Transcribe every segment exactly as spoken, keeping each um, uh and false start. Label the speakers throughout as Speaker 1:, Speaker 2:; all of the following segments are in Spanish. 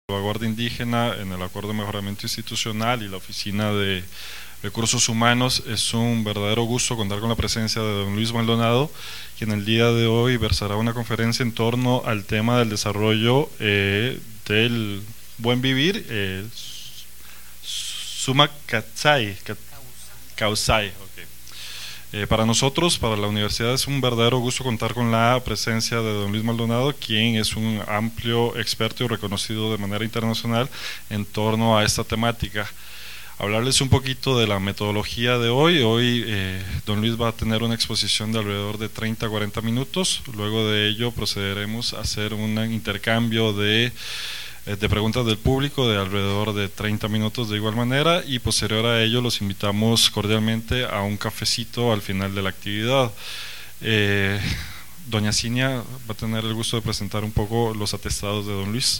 Speaker 1: Salvaguarda Indígena en el Acuerdo de Mejoramiento Institucional y la Oficina de Recursos Humanos. Es un verdadero gusto contar con la presencia de don Luis Maldonado, quien el día de hoy versará una conferencia en torno al tema del desarrollo eh, del buen vivir, eh, Suma Katsai, Kausai. Okay. Eh, para nosotros, para la universidad, es un verdadero gusto contar con la presencia de don Luis Maldonado, quien es un amplio experto y reconocido de manera internacional en torno a esta temática. Hablarles un poquito de la metodología de hoy. Hoy eh, don Luis va a tener una exposición de alrededor de treinta a cuarenta minutos. Luego de ello procederemos a hacer un intercambio de de preguntas del público de alrededor de treinta minutos de igual manera, y posterior a ello los invitamos cordialmente a un cafecito al final de la actividad. Eh, doña Cinia va a tener el gusto de presentar un poco los atestados de don Luis.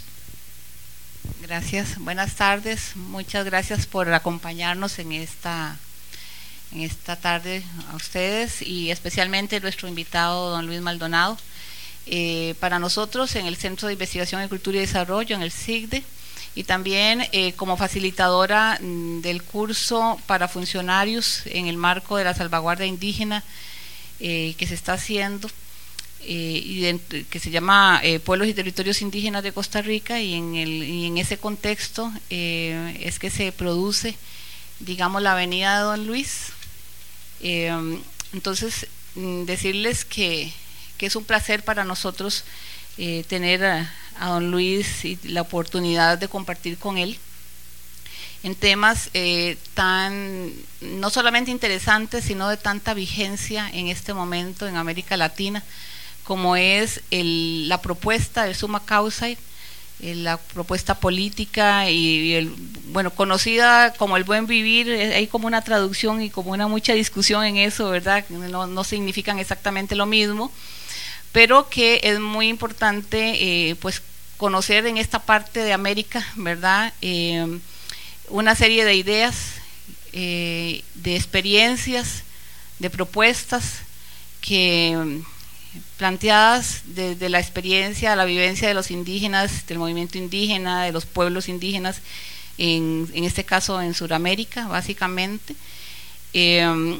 Speaker 2: Gracias, buenas tardes, muchas gracias por acompañarnos en esta, en esta tarde a ustedes y especialmente nuestro invitado don Luis Maldonado. Eh, para nosotros en el Centro de Investigación en Cultura y Desarrollo, en el CICDE, y también eh, como facilitadora mm, del curso para funcionarios en el marco de la salvaguarda indígena eh, que se está haciendo, eh, y de, que se llama eh, Pueblos y Territorios Indígenas de Costa Rica, y en, el, y en ese contexto eh, es que se produce, digamos, la venida de don Luis. Eh, entonces, mm, decirles que que es un placer para nosotros eh, tener a, a don Luis y la oportunidad de compartir con él en temas eh, tan, no solamente interesantes, sino de tanta vigencia en este momento en América Latina, como es el, la propuesta del Summa Causai, eh, la propuesta política y, y el, bueno, conocida como el buen vivir. Hay como una traducción y como una mucha discusión en eso, ¿verdad? No, no significan exactamente lo mismo, pero que es muy importante eh, pues conocer en esta parte de América, ¿verdad? Eh, una serie de ideas, eh, de experiencias, de propuestas que planteadas desde la experiencia, la vivencia de los indígenas, del movimiento indígena, de los pueblos indígenas, en, en este caso en Sudamérica, básicamente. Eh,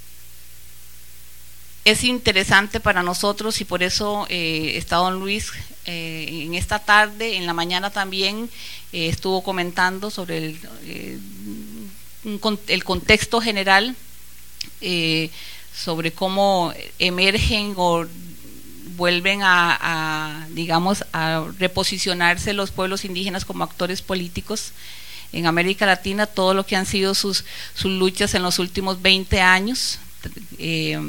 Speaker 2: Es interesante para nosotros y por eso eh, está don Luis eh, en esta tarde, en la mañana también eh, estuvo comentando sobre el, eh, un, el contexto general, eh, sobre cómo emergen o vuelven a, a, digamos, a reposicionarse los pueblos indígenas como actores políticos en América Latina, todo lo que han sido sus, sus luchas en los últimos veinte años. Eh,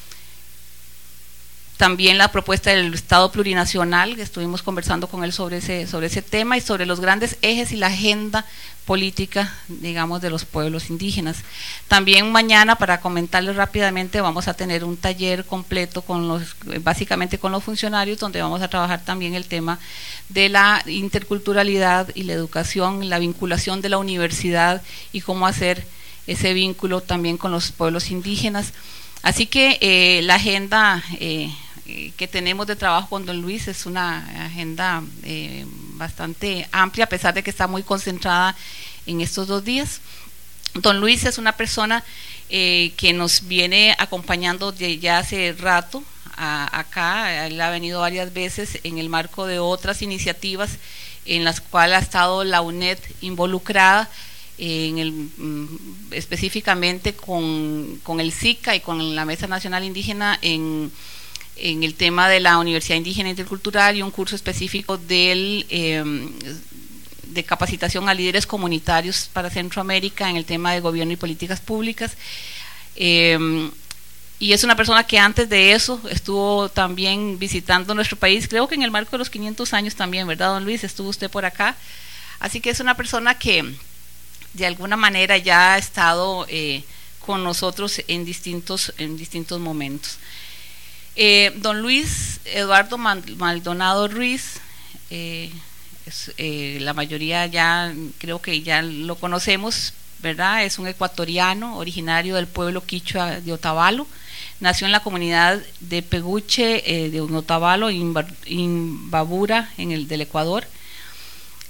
Speaker 2: También la propuesta del Estado plurinacional, que estuvimos conversando con él sobre ese, sobre ese tema y sobre los grandes ejes y la agenda política, digamos, de los pueblos indígenas. También mañana, para comentarles rápidamente, vamos a tener un taller completo con los, básicamente con los funcionarios, donde vamos a trabajar también el tema de la interculturalidad y la educación, la vinculación de la universidad y cómo hacer ese vínculo también con los pueblos indígenas. Así que eh, la agenda eh, que tenemos de trabajo con don Luis es una agenda eh, bastante amplia, a pesar de que está muy concentrada en estos dos días. Don Luis es una persona eh, que nos viene acompañando de ya hace rato a, acá. Él ha venido varias veces en el marco de otras iniciativas en las cuales ha estado la U N E D involucrada, en el, específicamente con, con el SICA y con la Mesa Nacional Indígena en, en el tema de la Universidad Indígena Intercultural, y un curso específico del, eh, de capacitación a líderes comunitarios para Centroamérica en el tema de gobierno y políticas públicas. Eh, y es una persona que antes de eso estuvo también visitando nuestro país, creo que en el marco de los quinientos años también, ¿verdad, don Luis? Estuvo usted por acá. Así que es una persona que de alguna manera ya ha estado eh, con nosotros en distintos, en distintos momentos. Eh, don Luis Eduardo Maldonado Ruiz, eh, es, eh, la mayoría ya creo que ya lo conocemos, ¿verdad? Es un ecuatoriano originario del pueblo quichua de Otavalo. Nació en la comunidad de Peguche eh, de Otavalo, Imbabura, en el del Ecuador.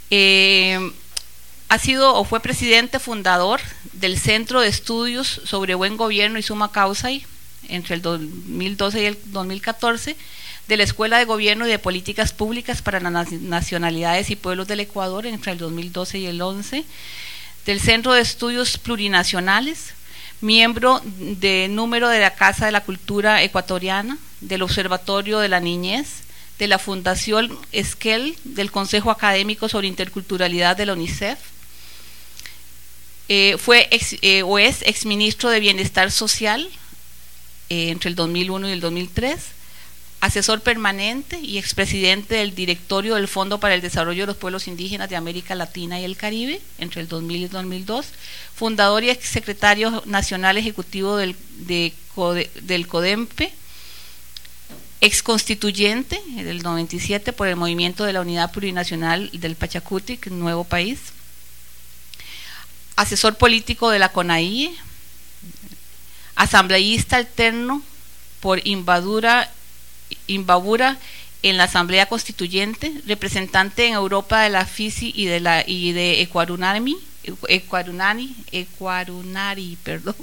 Speaker 2: Eh, ha sido o fue presidente fundador del Centro de Estudios sobre Buen Gobierno y Summa Causa entre el dos mil doce y el dos mil catorce, de la Escuela de Gobierno y de Políticas Públicas para las Nacionalidades y Pueblos del Ecuador entre el dos mil doce y el once, del Centro de Estudios Plurinacionales, miembro de número de la Casa de la Cultura Ecuatoriana, del Observatorio de la Niñez, de la Fundación Esquel, del Consejo Académico sobre Interculturalidad de la UNICEF. Eh, fue ex, eh, o es exministro de Bienestar Social eh, entre el dos mil uno y el dos mil tres, asesor permanente y expresidente del directorio del Fondo para el Desarrollo de los Pueblos Indígenas de América Latina y el Caribe entre el dos mil y el dos mil dos, fundador y exsecretario nacional ejecutivo del, de, del CODEMPE, exconstituyente del noventa y siete por el Movimiento de la Unidad Plurinacional del Pachacuti, Nuevo País, asesor político de la CONAIE, asambleísta alterno por Invadura, Imbabura en la Asamblea Constituyente, representante en Europa de la FISI y de la y de Ecuarunami, Ecuarunani, Ecuarunari, perdón,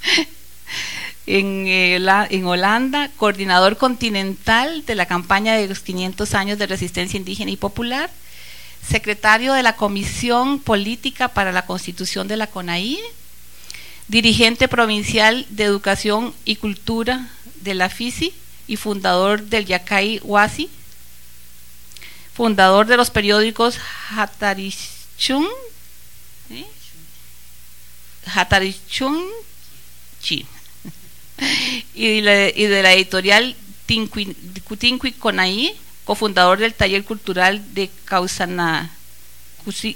Speaker 2: en, eh, la, en Holanda, coordinador continental de la campaña de los quinientos años de resistencia indígena y popular, secretario de la Comisión Política para la Constitución de la CONAIE, dirigente provincial de Educación y Cultura de la FISI y fundador del Yacay Huasi, fundador de los periódicos Hatarichun, ¿eh? Hatarichun Chi, y, la, y de la editorial Tinqui Conaí, cofundador del taller cultural de Causanacushi.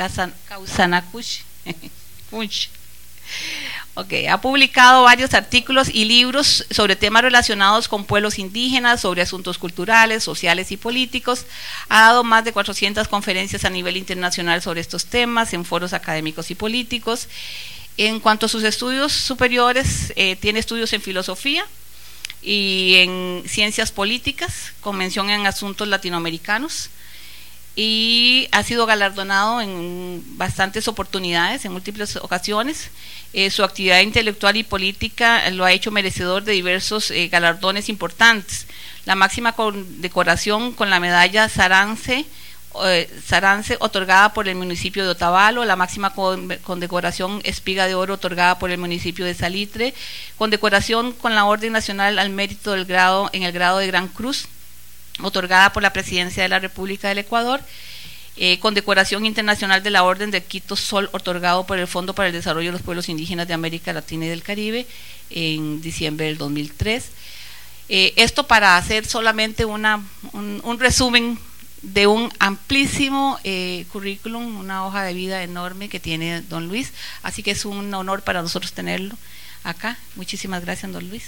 Speaker 2: Okay. Ha publicado varios artículos y libros sobre temas relacionados con pueblos indígenas, sobre asuntos culturales, sociales y políticos. Ha dado más de cuatrocientas conferencias a nivel internacional sobre estos temas en foros académicos y políticos. En cuanto a sus estudios superiores, eh, tiene estudios en filosofía y en ciencias políticas, con mención en asuntos latinoamericanos, y ha sido galardonado en bastantes oportunidades, en múltiples ocasiones. Eh, su actividad intelectual y política lo ha hecho merecedor de diversos eh, galardones importantes. La máxima condecoración con la medalla Sarance, eh, Sarance otorgada por el municipio de Otavalo, la máxima condecoración Espiga de Oro otorgada por el municipio de Salitre, condecoración con la Orden Nacional al Mérito del grado en el grado de Gran Cruz, otorgada por la Presidencia de la República del Ecuador, eh, condecoración internacional de la Orden de Quito Sol, otorgado por el Fondo para el Desarrollo de los Pueblos Indígenas de América Latina y del Caribe en diciembre del dos mil tres. Eh, esto para hacer solamente una, un, un resumen de un amplísimo eh, currículum, una hoja de vida enorme que tiene don Luis, así que es un honor para nosotros tenerlo acá. Muchísimas gracias, don Luis.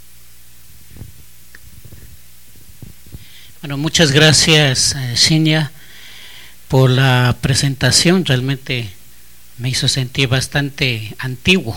Speaker 3: Bueno, muchas gracias, eh, Cinia, por la presentación. Realmente me hizo sentir bastante antiguo.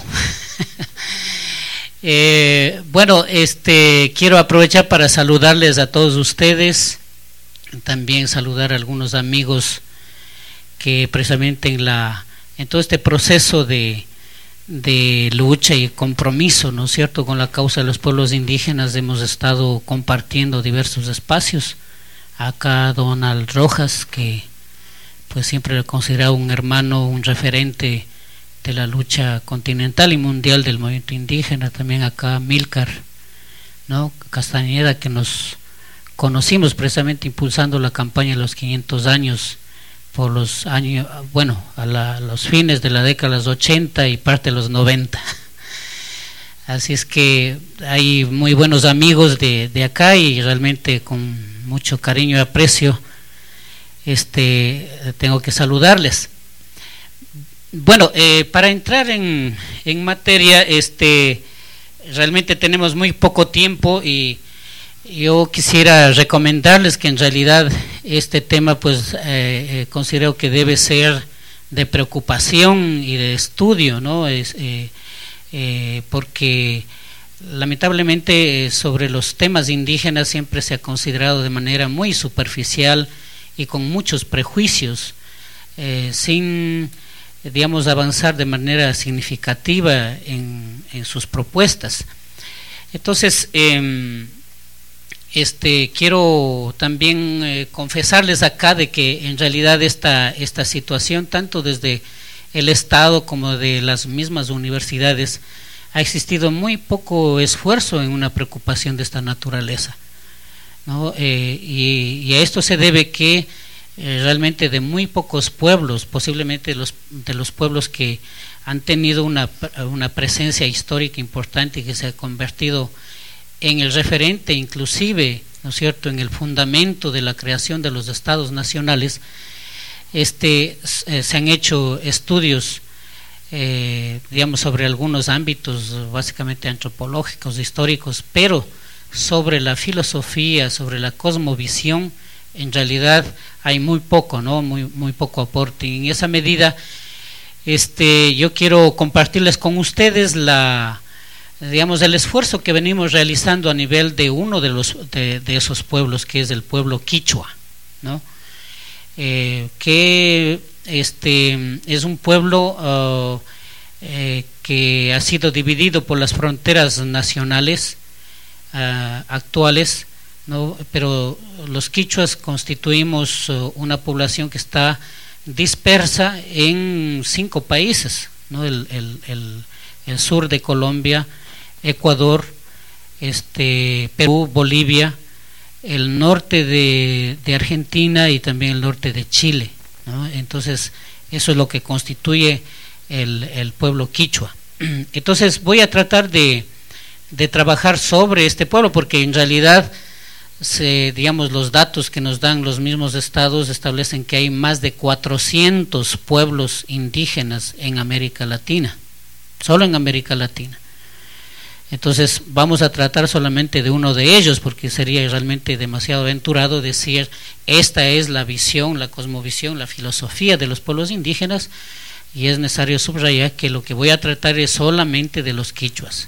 Speaker 3: eh, bueno, este quiero aprovechar para saludarles a todos ustedes, también saludar a algunos amigos que precisamente en la en todo este proceso de de lucha y compromiso, ¿no es cierto?, con la causa de los pueblos indígenas hemos estado compartiendo diversos espacios. Acá Donald Rojas, que pues siempre lo he considerado un hermano, un referente de la lucha continental y mundial del movimiento indígena. También acá Milcar, ¿no?, Castañeda, que nos conocimos precisamente impulsando la campaña de los quinientos años por los años, bueno, a, la, a los fines de la década de los ochenta y parte de los noventa. Así es que hay muy buenos amigos de, de acá y realmente con mucho cariño y aprecio este, tengo que saludarles. Bueno, eh, para entrar en, en materia, este, realmente tenemos muy poco tiempo y yo quisiera recomendarles que en realidad este tema pues eh, eh, considero que debe ser de preocupación y de estudio, ¿no? Es, eh, eh, porque lamentablemente sobre los temas indígenas siempre se ha considerado de manera muy superficial y con muchos prejuicios. eh, sin, digamos, avanzar de manera significativa en, en sus propuestas. Entonces, eh, este, quiero también eh, confesarles acá de que en realidad esta, esta situación, tanto desde el Estado como de las mismas universidades, ha existido muy poco esfuerzo en una preocupación de esta naturaleza, ¿no? Eh, y, y a esto se debe que eh, realmente de muy pocos pueblos, posiblemente los, de los pueblos que han tenido una, una presencia histórica importante y que se ha convertido en el referente, inclusive, ¿no es cierto?, en el fundamento de la creación de los estados nacionales, este, eh, se han hecho estudios, eh, digamos, sobre algunos ámbitos básicamente antropológicos, históricos, pero sobre la filosofía, sobre la cosmovisión, en realidad hay muy poco, ¿no? Muy, muy poco aporte. Y en esa medida, este, yo quiero compartirles con ustedes la, digamos, el esfuerzo que venimos realizando a nivel de uno de los de, de esos pueblos, que es el pueblo quichua, ¿no? Eh, que este es un pueblo uh, eh, que ha sido dividido por las fronteras nacionales uh, actuales, ¿no? Pero los quichuas constituimos uh, una población que está dispersa en cinco países, ¿no? el, el, el, el sur de Colombia, Ecuador, este, Perú, Bolivia, el norte de, de Argentina y también el norte de Chile, ¿no? Entonces eso es lo que constituye el, el pueblo quichua. Entonces voy a tratar de, de trabajar sobre este pueblo, porque en realidad se, digamos, los datos que nos dan los mismos estados establecen que hay más de cuatrocientos pueblos indígenas en América Latina, solo en América Latina. Entonces vamos a tratar solamente de uno de ellos, porque sería realmente demasiado aventurado decir esta es la visión, la cosmovisión, la filosofía de los pueblos indígenas, y es necesario subrayar que lo que voy a tratar es solamente de los quichuas.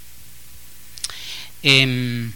Speaker 3: Eh,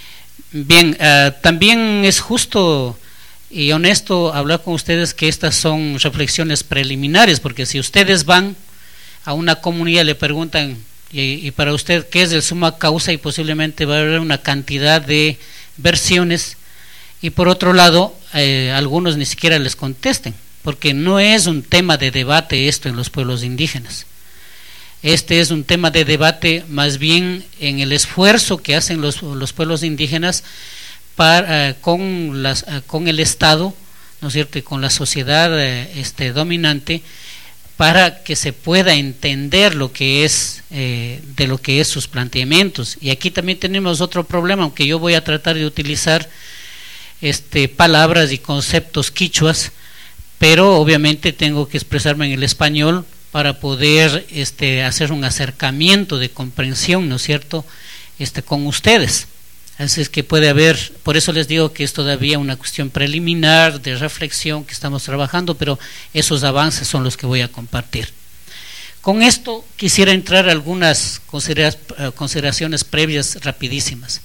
Speaker 3: bien, uh, también es justo y honesto hablar con ustedes que estas son reflexiones preliminares, porque si ustedes van a una comunidad y le preguntan Y, y para usted qué es el summa causa, y posiblemente va a haber una cantidad de versiones, y por otro lado eh, algunos ni siquiera les contesten, porque no es un tema de debate esto en los pueblos indígenas. Este es un tema de debate más bien en el esfuerzo que hacen los, los pueblos indígenas para, eh, con, las, eh, con el Estado, ¿no es cierto?, y con la sociedad eh, este, dominante, para que se pueda entender lo que es eh, de lo que es sus planteamientos. Y aquí también tenemos otro problema, aunque yo voy a tratar de utilizar este, palabras y conceptos quichuas, pero obviamente tengo que expresarme en el español para poder este, hacer un acercamiento de comprensión, ¿no es cierto?, este, con ustedes. Así es que puede haber, por eso les digo que es todavía una cuestión preliminar de reflexión que estamos trabajando, pero esos avances son los que voy a compartir. Con esto quisiera entrar a algunas consideraciones previas rapidísimas.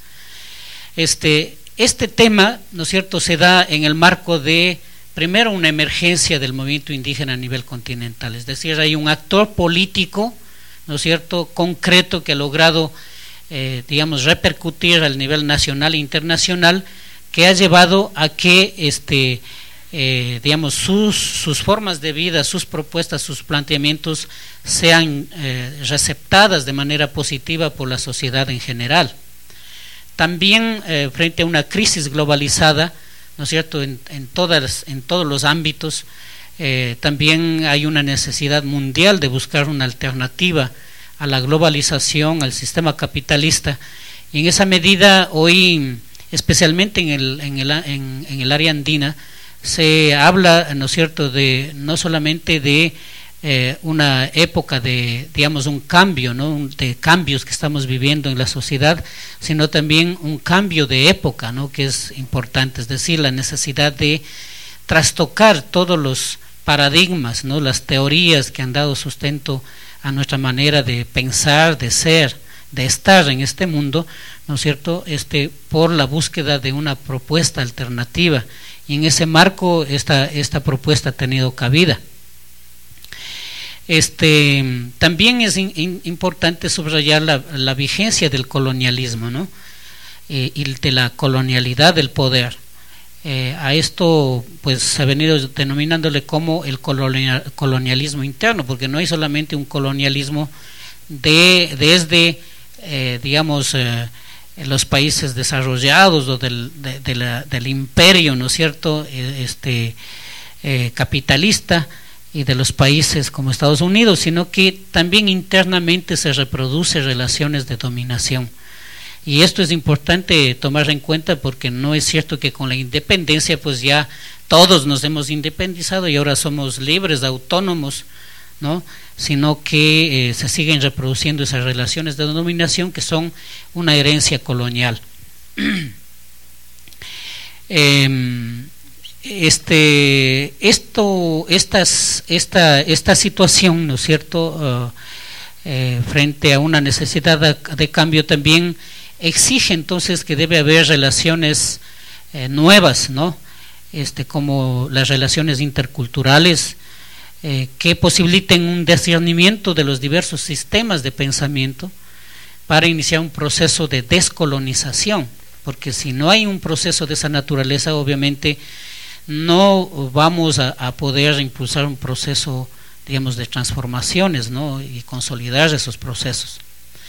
Speaker 3: Este, este tema, ¿no es cierto?, se da en el marco de, primero, una emergencia del movimiento indígena a nivel continental, es decir, hay un actor político, ¿no es cierto?, concreto, que ha logrado Eh, digamos, repercutir al nivel nacional e internacional, que ha llevado a que este, eh, digamos, sus, sus formas de vida, sus propuestas, sus planteamientos sean eh, receptadas de manera positiva por la sociedad en general. También eh, frente a una crisis globalizada, ¿no es cierto?, en, en, todas, en todos los ámbitos, eh, también hay una necesidad mundial de buscar una alternativa a la globalización, al sistema capitalista, y en esa medida hoy, especialmente en el, en el, en, en el área andina, se habla, ¿no es cierto?, de no solamente de eh, una época de, digamos, un cambio, ¿no?, de cambios que estamos viviendo en la sociedad, sino también un cambio de época, ¿no?, que es importante, es decir, la necesidad de trastocar todos los paradigmas, ¿no?, las teorías que han dado sustento a nuestra manera de pensar, de ser, de estar en este mundo, ¿no es cierto?, este, por la búsqueda de una propuesta alternativa y en ese marco esta, esta propuesta ha tenido cabida. Este, también es in, in, importante subrayar la, la vigencia del colonialismo, ¿no? Eh, y de la colonialidad del poder. Eh, a esto pues se ha venido denominándole como el colonial, colonialismo interno, porque no hay solamente un colonialismo de, desde eh, digamos eh, los países desarrollados o del, de, de la, del imperio, ¿no es cierto?, eh, este eh, capitalista, y de los países como Estados Unidos, sino que también internamente se reproduce relaciones de dominación. Y esto es importante tomar en cuenta, porque no es cierto que con la independencia pues ya todos nos hemos independizado y ahora somos libres, autónomos, ¿no? Sino que eh, se siguen reproduciendo esas relaciones de dominación que son una herencia colonial. eh, Este, esto, estas, esta, esta situación, ¿no es cierto?, uh, eh, frente a una necesidad de, de cambio también exige entonces que debe haber relaciones eh, nuevas, ¿no? Este, como las relaciones interculturales eh, que posibiliten un discernimiento de los diversos sistemas de pensamiento para iniciar un proceso de descolonización, porque si no hay un proceso de esa naturaleza, obviamente no vamos a, a poder impulsar un proceso, digamos, de transformaciones, ¿no?, y consolidar esos procesos.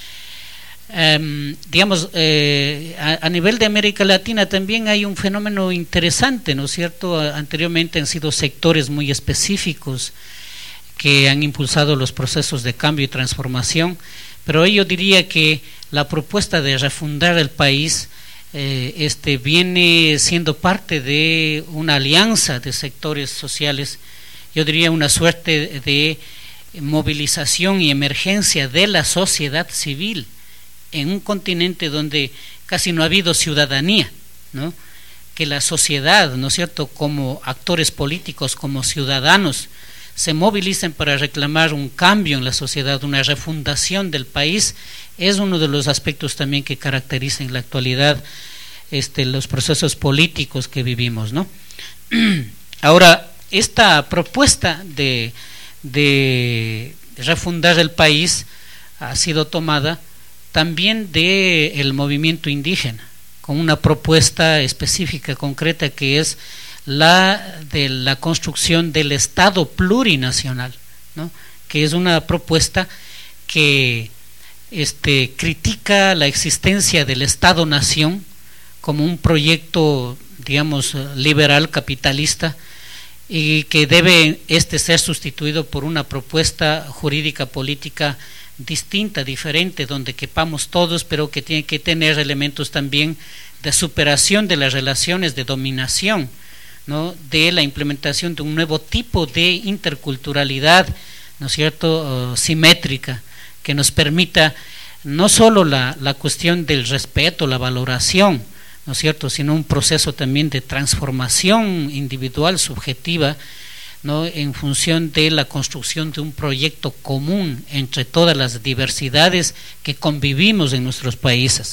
Speaker 3: Um, digamos, eh, a, a nivel de América Latina también hay un fenómeno interesante, ¿no es cierto? Anteriormente han sido sectores muy específicos que han impulsado los procesos de cambio y transformación, pero yo diría que la propuesta de refundar el país Eh, este viene siendo parte de una alianza de sectores sociales, yo diría una suerte de movilización y emergencia de la sociedad civil en un continente donde casi no ha habido ciudadanía, ¿no? Que la sociedad, ¿no es cierto?, como actores políticos, como ciudadanos, se movilicen para reclamar un cambio en la sociedad, una refundación del país, es uno de los aspectos también que caracterizan en la actualidad este, los procesos políticos que vivimos, ¿no? Ahora, esta propuesta de, de refundar el país ha sido tomada también del movimiento indígena, con una propuesta específica, concreta, que es la de la construcción del Estado plurinacional, ¿no?, que es una propuesta que este, critica la existencia del Estado-nación como un proyecto, digamos, liberal, capitalista, y que debe este ser sustituido por una propuesta jurídica política distinta, diferente, donde quepamos todos, pero que tiene que tener elementos también de superación de las relaciones de dominación, ¿no?, de la implementación de un nuevo tipo de interculturalidad, ¿no es cierto?, uh, simétrica, que nos permita no solo la, la cuestión del respeto, la valoración, ¿no es cierto?, sino un proceso también de transformación individual, subjetiva, ¿no?, en función de la construcción de un proyecto común entre todas las diversidades que convivimos en nuestros países.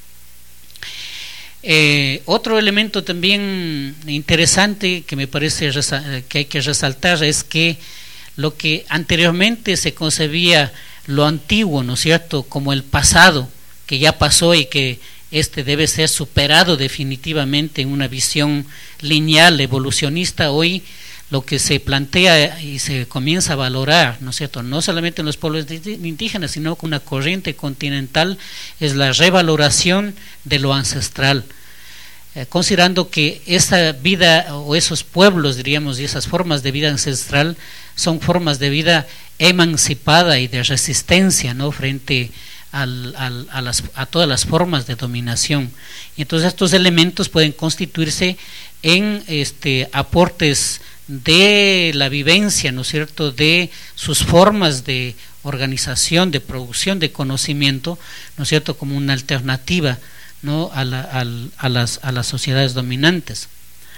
Speaker 3: Eh, otro elemento también interesante que me parece que hay que resaltar es que lo que anteriormente se concebía lo antiguo, ¿no es cierto?, como el pasado, que ya pasó y que este debe ser superado definitivamente en una visión lineal, evolucionista, hoy lo que se plantea y se comienza a valorar, ¿no es cierto?, no solamente en los pueblos indígenas, sino con una corriente continental, es la revaloración de lo ancestral, eh, considerando que esa vida o esos pueblos, diríamos, y esas formas de vida ancestral son formas de vida emancipada y de resistencia, ¿no?, frente al, al, a, las, a todas las formas de dominación. Y entonces estos elementos pueden constituirse en este, aportes de la vivencia, ¿no es cierto?, de sus formas de organización, de producción de conocimiento, ¿no es cierto?, como una alternativa, ¿no?, a, la, a, a, las, a las sociedades dominantes.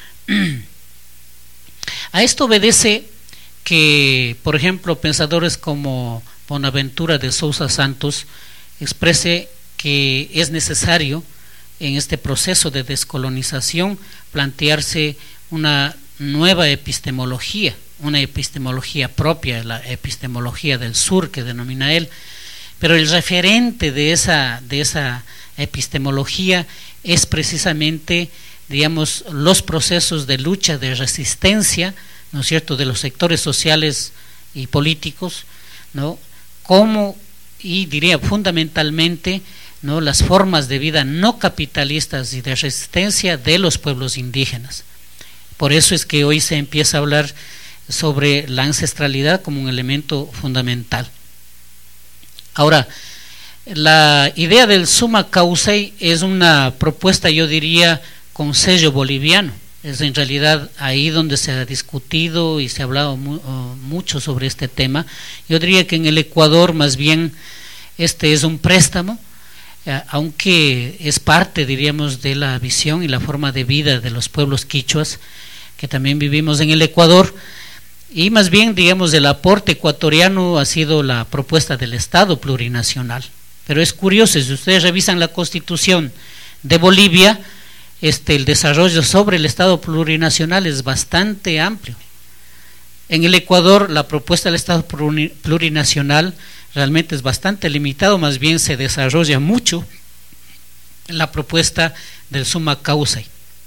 Speaker 3: A esto obedece que, por ejemplo, pensadores como Bonaventura de Sousa Santos exprese que es necesario en este proceso de descolonización plantearse una nueva epistemología, una epistemología propia, la epistemología del sur que denomina él, pero el referente de esa, de esa epistemología es precisamente, digamos, los procesos de lucha, de resistencia, ¿no es cierto?, de los sectores sociales y políticos, ¿no?, como, y diría fundamentalmente, ¿no?, las formas de vida no capitalistas y de resistencia de los pueblos indígenas. Por eso es que hoy se empieza a hablar sobre la ancestralidad como un elemento fundamental. Ahora, la idea del summa causae es una propuesta, yo diría, con sello boliviano. Es en realidad ahí donde se ha discutido y se ha hablado mu mucho sobre este tema. Yo diría que en el Ecuador más bien este es un préstamo, eh, aunque es parte, diríamos, de la visión y la forma de vida de los pueblos quichuas que también vivimos en el Ecuador, y más bien, digamos, el aporte ecuatoriano ha sido la propuesta del Estado plurinacional. Pero es curioso, si ustedes revisan la Constitución de Bolivia, este, el desarrollo sobre el Estado plurinacional es bastante amplio. En el Ecuador la propuesta del Estado plurinacional realmente es bastante limitado, más bien se desarrolla mucho la propuesta del summa causae.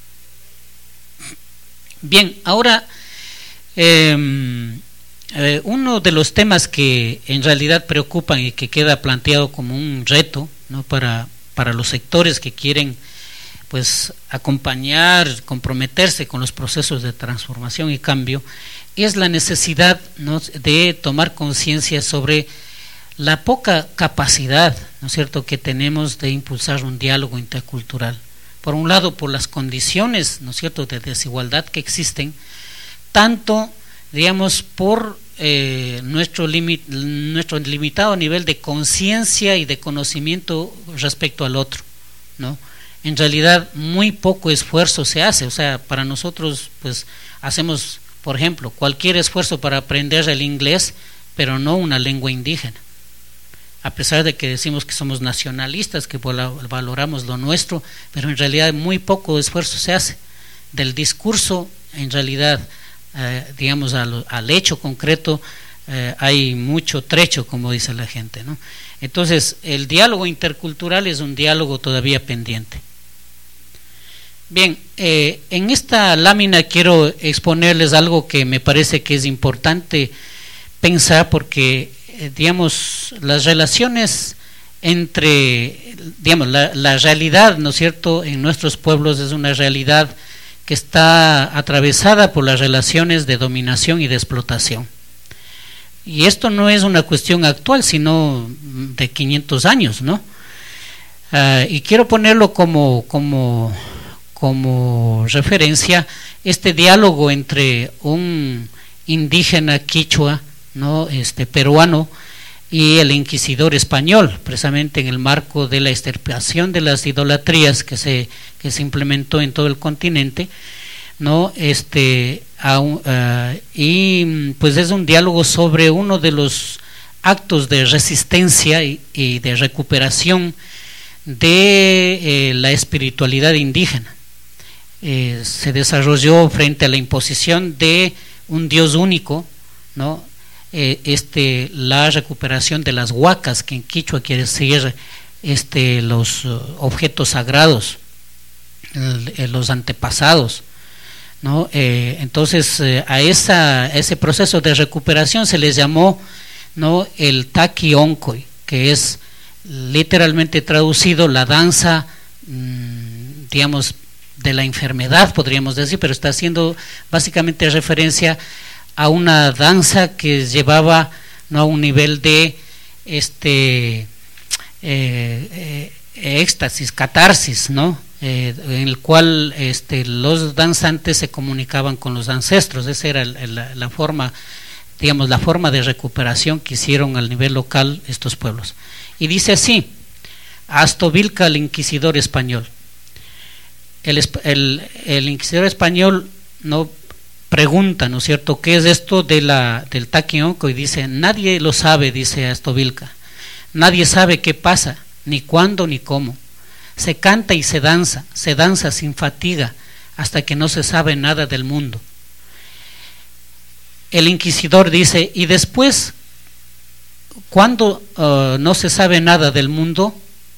Speaker 3: Bien, ahora eh, eh, uno de los temas que en realidad preocupan y que queda planteado como un reto, ¿no?, para, para los sectores que quieren pues acompañar, comprometerse con los procesos de transformación y cambio, es la necesidad, ¿no?, de tomar conciencia sobre la poca capacidad, ¿no es cierto?, que tenemos de impulsar un diálogo intercultural. Por un lado, por las condiciones, ¿no es cierto?, de desigualdad que existen, tanto, digamos, por eh, nuestro, limit, nuestro limitado nivel de conciencia y de conocimiento respecto al otro, ¿no? En realidad, muy poco esfuerzo se hace. O sea, para nosotros, pues, hacemos, por ejemplo, cualquier esfuerzo para aprender el inglés, pero no una lengua indígena. A pesar de que decimos que somos nacionalistas, que valoramos lo nuestro, pero en realidad muy poco esfuerzo se hace. Del discurso, en realidad, eh, digamos, al, al hecho concreto, eh, hay mucho trecho, como dice la gente, ¿no? Entonces, el diálogo intercultural es un diálogo todavía pendiente. Bien, eh, en esta lámina quiero exponerles algo que me parece que es importante pensar, porque digamos, las relaciones entre, digamos, la, la realidad, ¿no es cierto?, en nuestros pueblos es una realidad que está atravesada por las relaciones de dominación y de explotación. Y esto no es una cuestión actual, sino de quinientos años, ¿no? Uh, y quiero ponerlo como, como, como referencia este diálogo entre un indígena quichua, ¿no?, este peruano, y el inquisidor español, precisamente en el marco de la extirpación de las idolatrías que se que se implementó en todo el continente, ¿no? Este a, uh, y pues es un diálogo sobre uno de los actos de resistencia y, y de recuperación de eh, la espiritualidad indígena. Eh, se desarrolló frente a la imposición de un Dios único, ¿no? Eh, este, la recuperación de las huacas, que en quichua quiere decir este, los uh, objetos sagrados, el, el, los antepasados, ¿no? Eh, entonces eh, a, esa, a ese proceso de recuperación se les llamó, ¿no?, el taqui oncoy, que es literalmente traducido la danza, mmm, digamos, de la enfermedad, podríamos decir, pero está haciendo básicamente referencia a una danza que llevaba, ¿no?, a un nivel de este eh, eh, éxtasis, catarsis, ¿no?, eh, en el cual este, los danzantes se comunicaban con los ancestros. Esa era el, la, la forma, digamos, la forma de recuperación que hicieron al nivel local estos pueblos. Y dice así: Astovilca, el inquisidor español. El, el, el inquisidor español no pregunta, ¿no es cierto?, ¿qué es esto de la, del taqui oncoy? Y dice, nadie lo sabe, dice Astovilca, nadie sabe qué pasa, ni cuándo ni cómo. Se canta y se danza, se danza sin fatiga, hasta que no se sabe nada del mundo. El inquisidor dice, y después, cuando uh, no se sabe nada del mundo,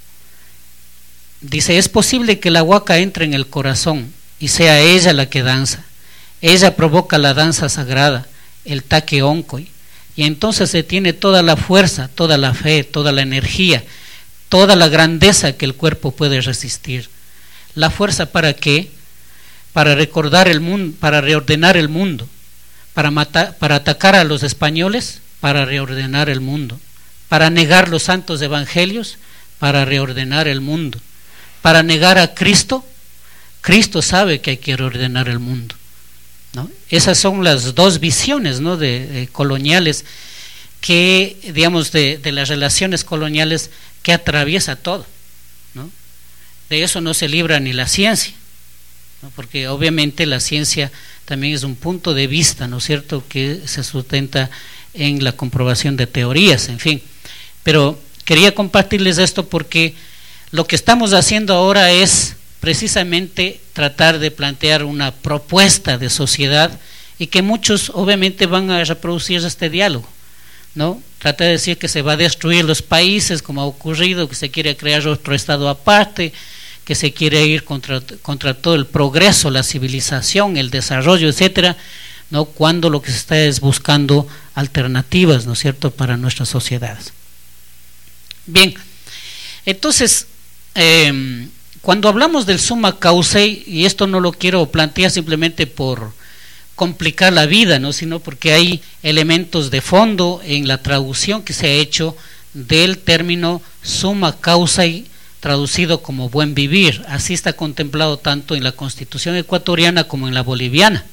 Speaker 3: dice, es posible que la huaca entre en el corazón y sea ella la que danza. Ella provoca la danza sagrada, el taque oncoy, y entonces se tiene toda la fuerza, toda la fe, toda la energía, toda la grandeza que el cuerpo puede resistir. ¿La fuerza para qué? Para recordar el mundo, para reordenar el mundo, para matar, para atacar a los españoles, para reordenar el mundo, para negar los santos evangelios, para reordenar el mundo, para negar a Cristo. Cristo sabe que hay que reordenar el mundo, ¿no? Esas son las dos visiones, ¿no?, de, de coloniales, que digamos de, de las relaciones coloniales, que atraviesa todo, ¿no? De eso no se libra ni la ciencia, ¿no? Porque obviamente la ciencia también es un punto de vista, ¿no es cierto?, que se sustenta en la comprobación de teorías, en fin. Pero quería compartirles esto porque lo que estamos haciendo ahora es precisamente tratar de plantear una propuesta de sociedad, y que muchos obviamente van a reproducir este diálogo, ¿no? Trata de decir que se va a destruir los países, como ha ocurrido, que se quiere crear otro estado aparte, que se quiere ir contra, contra todo el progreso, la civilización, el desarrollo, etcétera, ¿no? Cuando lo que se está es buscando alternativas, ¿no es cierto?, para nuestras sociedades. Bien, entonces, eh, cuando hablamos del summa causae, y esto no lo quiero plantear simplemente por complicar la vida, ¿no?, sino porque hay elementos de fondo en la traducción que se ha hecho del término summa causae, traducido como buen vivir. Así está contemplado tanto en la Constitución ecuatoriana como en la boliviana.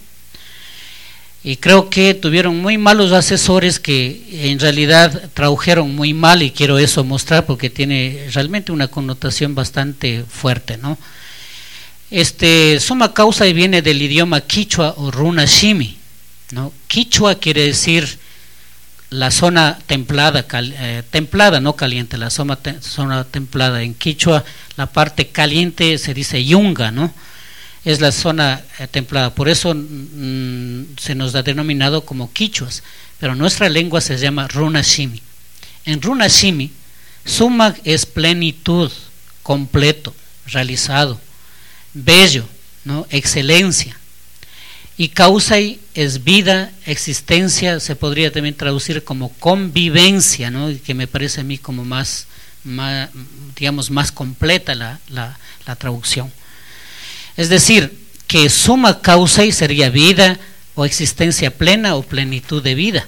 Speaker 3: Y creo que tuvieron muy malos asesores que en realidad tradujeron muy mal, y quiero eso mostrar porque tiene realmente una connotación bastante fuerte, ¿no? Este summa causae viene del idioma quichua o runa shimi, ¿no? Quichua quiere decir la zona templada, cal, eh, templada, no caliente, la zona, te, zona templada. En quichua la parte caliente se dice yunga, ¿no? Es la zona eh, templada, por eso mmm, se nos ha denominado como quichuas, pero nuestra lengua se llama runa shimi. En runa shimi, summa es plenitud, completo, realizado, bello, ¿no?, excelencia, y causae es vida, existencia, se podría también traducir como convivencia, ¿no?, que me parece a mí como más, más digamos, más completa la, la, la traducción. Es decir, que summa causae sería vida o existencia plena o plenitud de vida.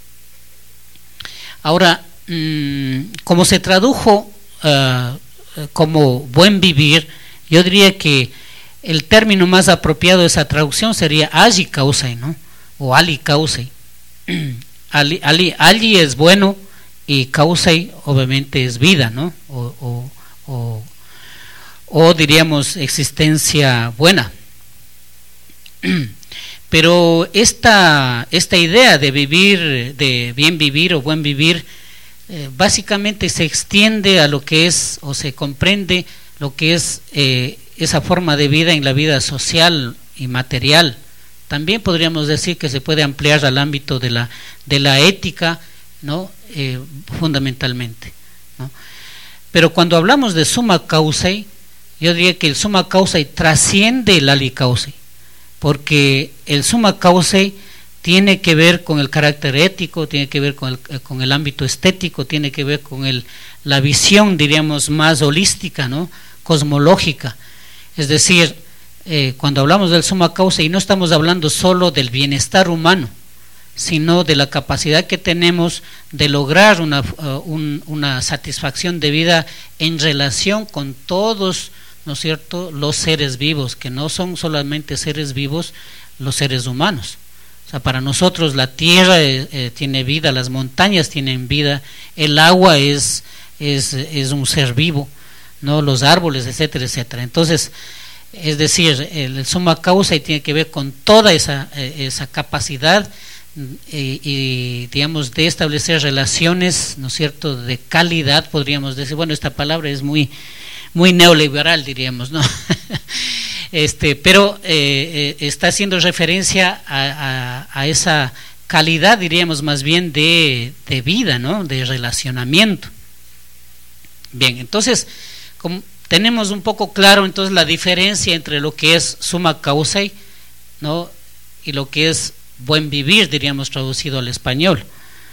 Speaker 3: Ahora, mmm, como se tradujo uh, como buen vivir, yo diría que el término más apropiado de esa traducción sería alli causae, ¿no?, o ali causae. ali, ali, ali es bueno, y causae obviamente es vida, ¿no?, o, o, o o diríamos existencia buena. Pero esta, esta idea de vivir, de bien vivir o buen vivir, eh, básicamente se extiende a lo que es, o se comprende lo que es eh, esa forma de vida en la vida social y material. También podríamos decir que se puede ampliar al ámbito de la, de la ética, ¿no?, eh, fundamentalmente, ¿no? Pero cuando hablamos de summa causae, yo diría que el summa causae trasciende el ali causae, porque el summa causae tiene que ver con el carácter ético, tiene que ver con el, con el ámbito estético, tiene que ver con el, la visión, diríamos, más holística, ¿no?, cosmológica. Es decir, eh, cuando hablamos del summa causae, no estamos hablando solo del bienestar humano, sino de la capacidad que tenemos de lograr una, uh, un, una satisfacción de vida en relación con todos, ¿no es cierto?, los seres vivos, que no son solamente seres vivos los seres humanos. O sea, para nosotros la tierra eh, eh, tiene vida, las montañas tienen vida, el agua es, es, es un ser vivo, ¿no?, los árboles, etcétera, etcétera. Entonces, es decir, el, el summa causae tiene que ver con toda esa, eh, esa capacidad y, y digamos de establecer relaciones, ¿no es cierto?, de calidad, podríamos decir. Bueno, esta palabra es muy muy neoliberal, diríamos, ¿no? este, pero eh, eh, está haciendo referencia a, a, a esa calidad, diríamos más bien, de, de vida, ¿no? De relacionamiento. Bien, entonces, como tenemos un poco claro entonces la diferencia entre lo que es summa causae, ¿no? Y lo que es buen vivir, diríamos traducido al español.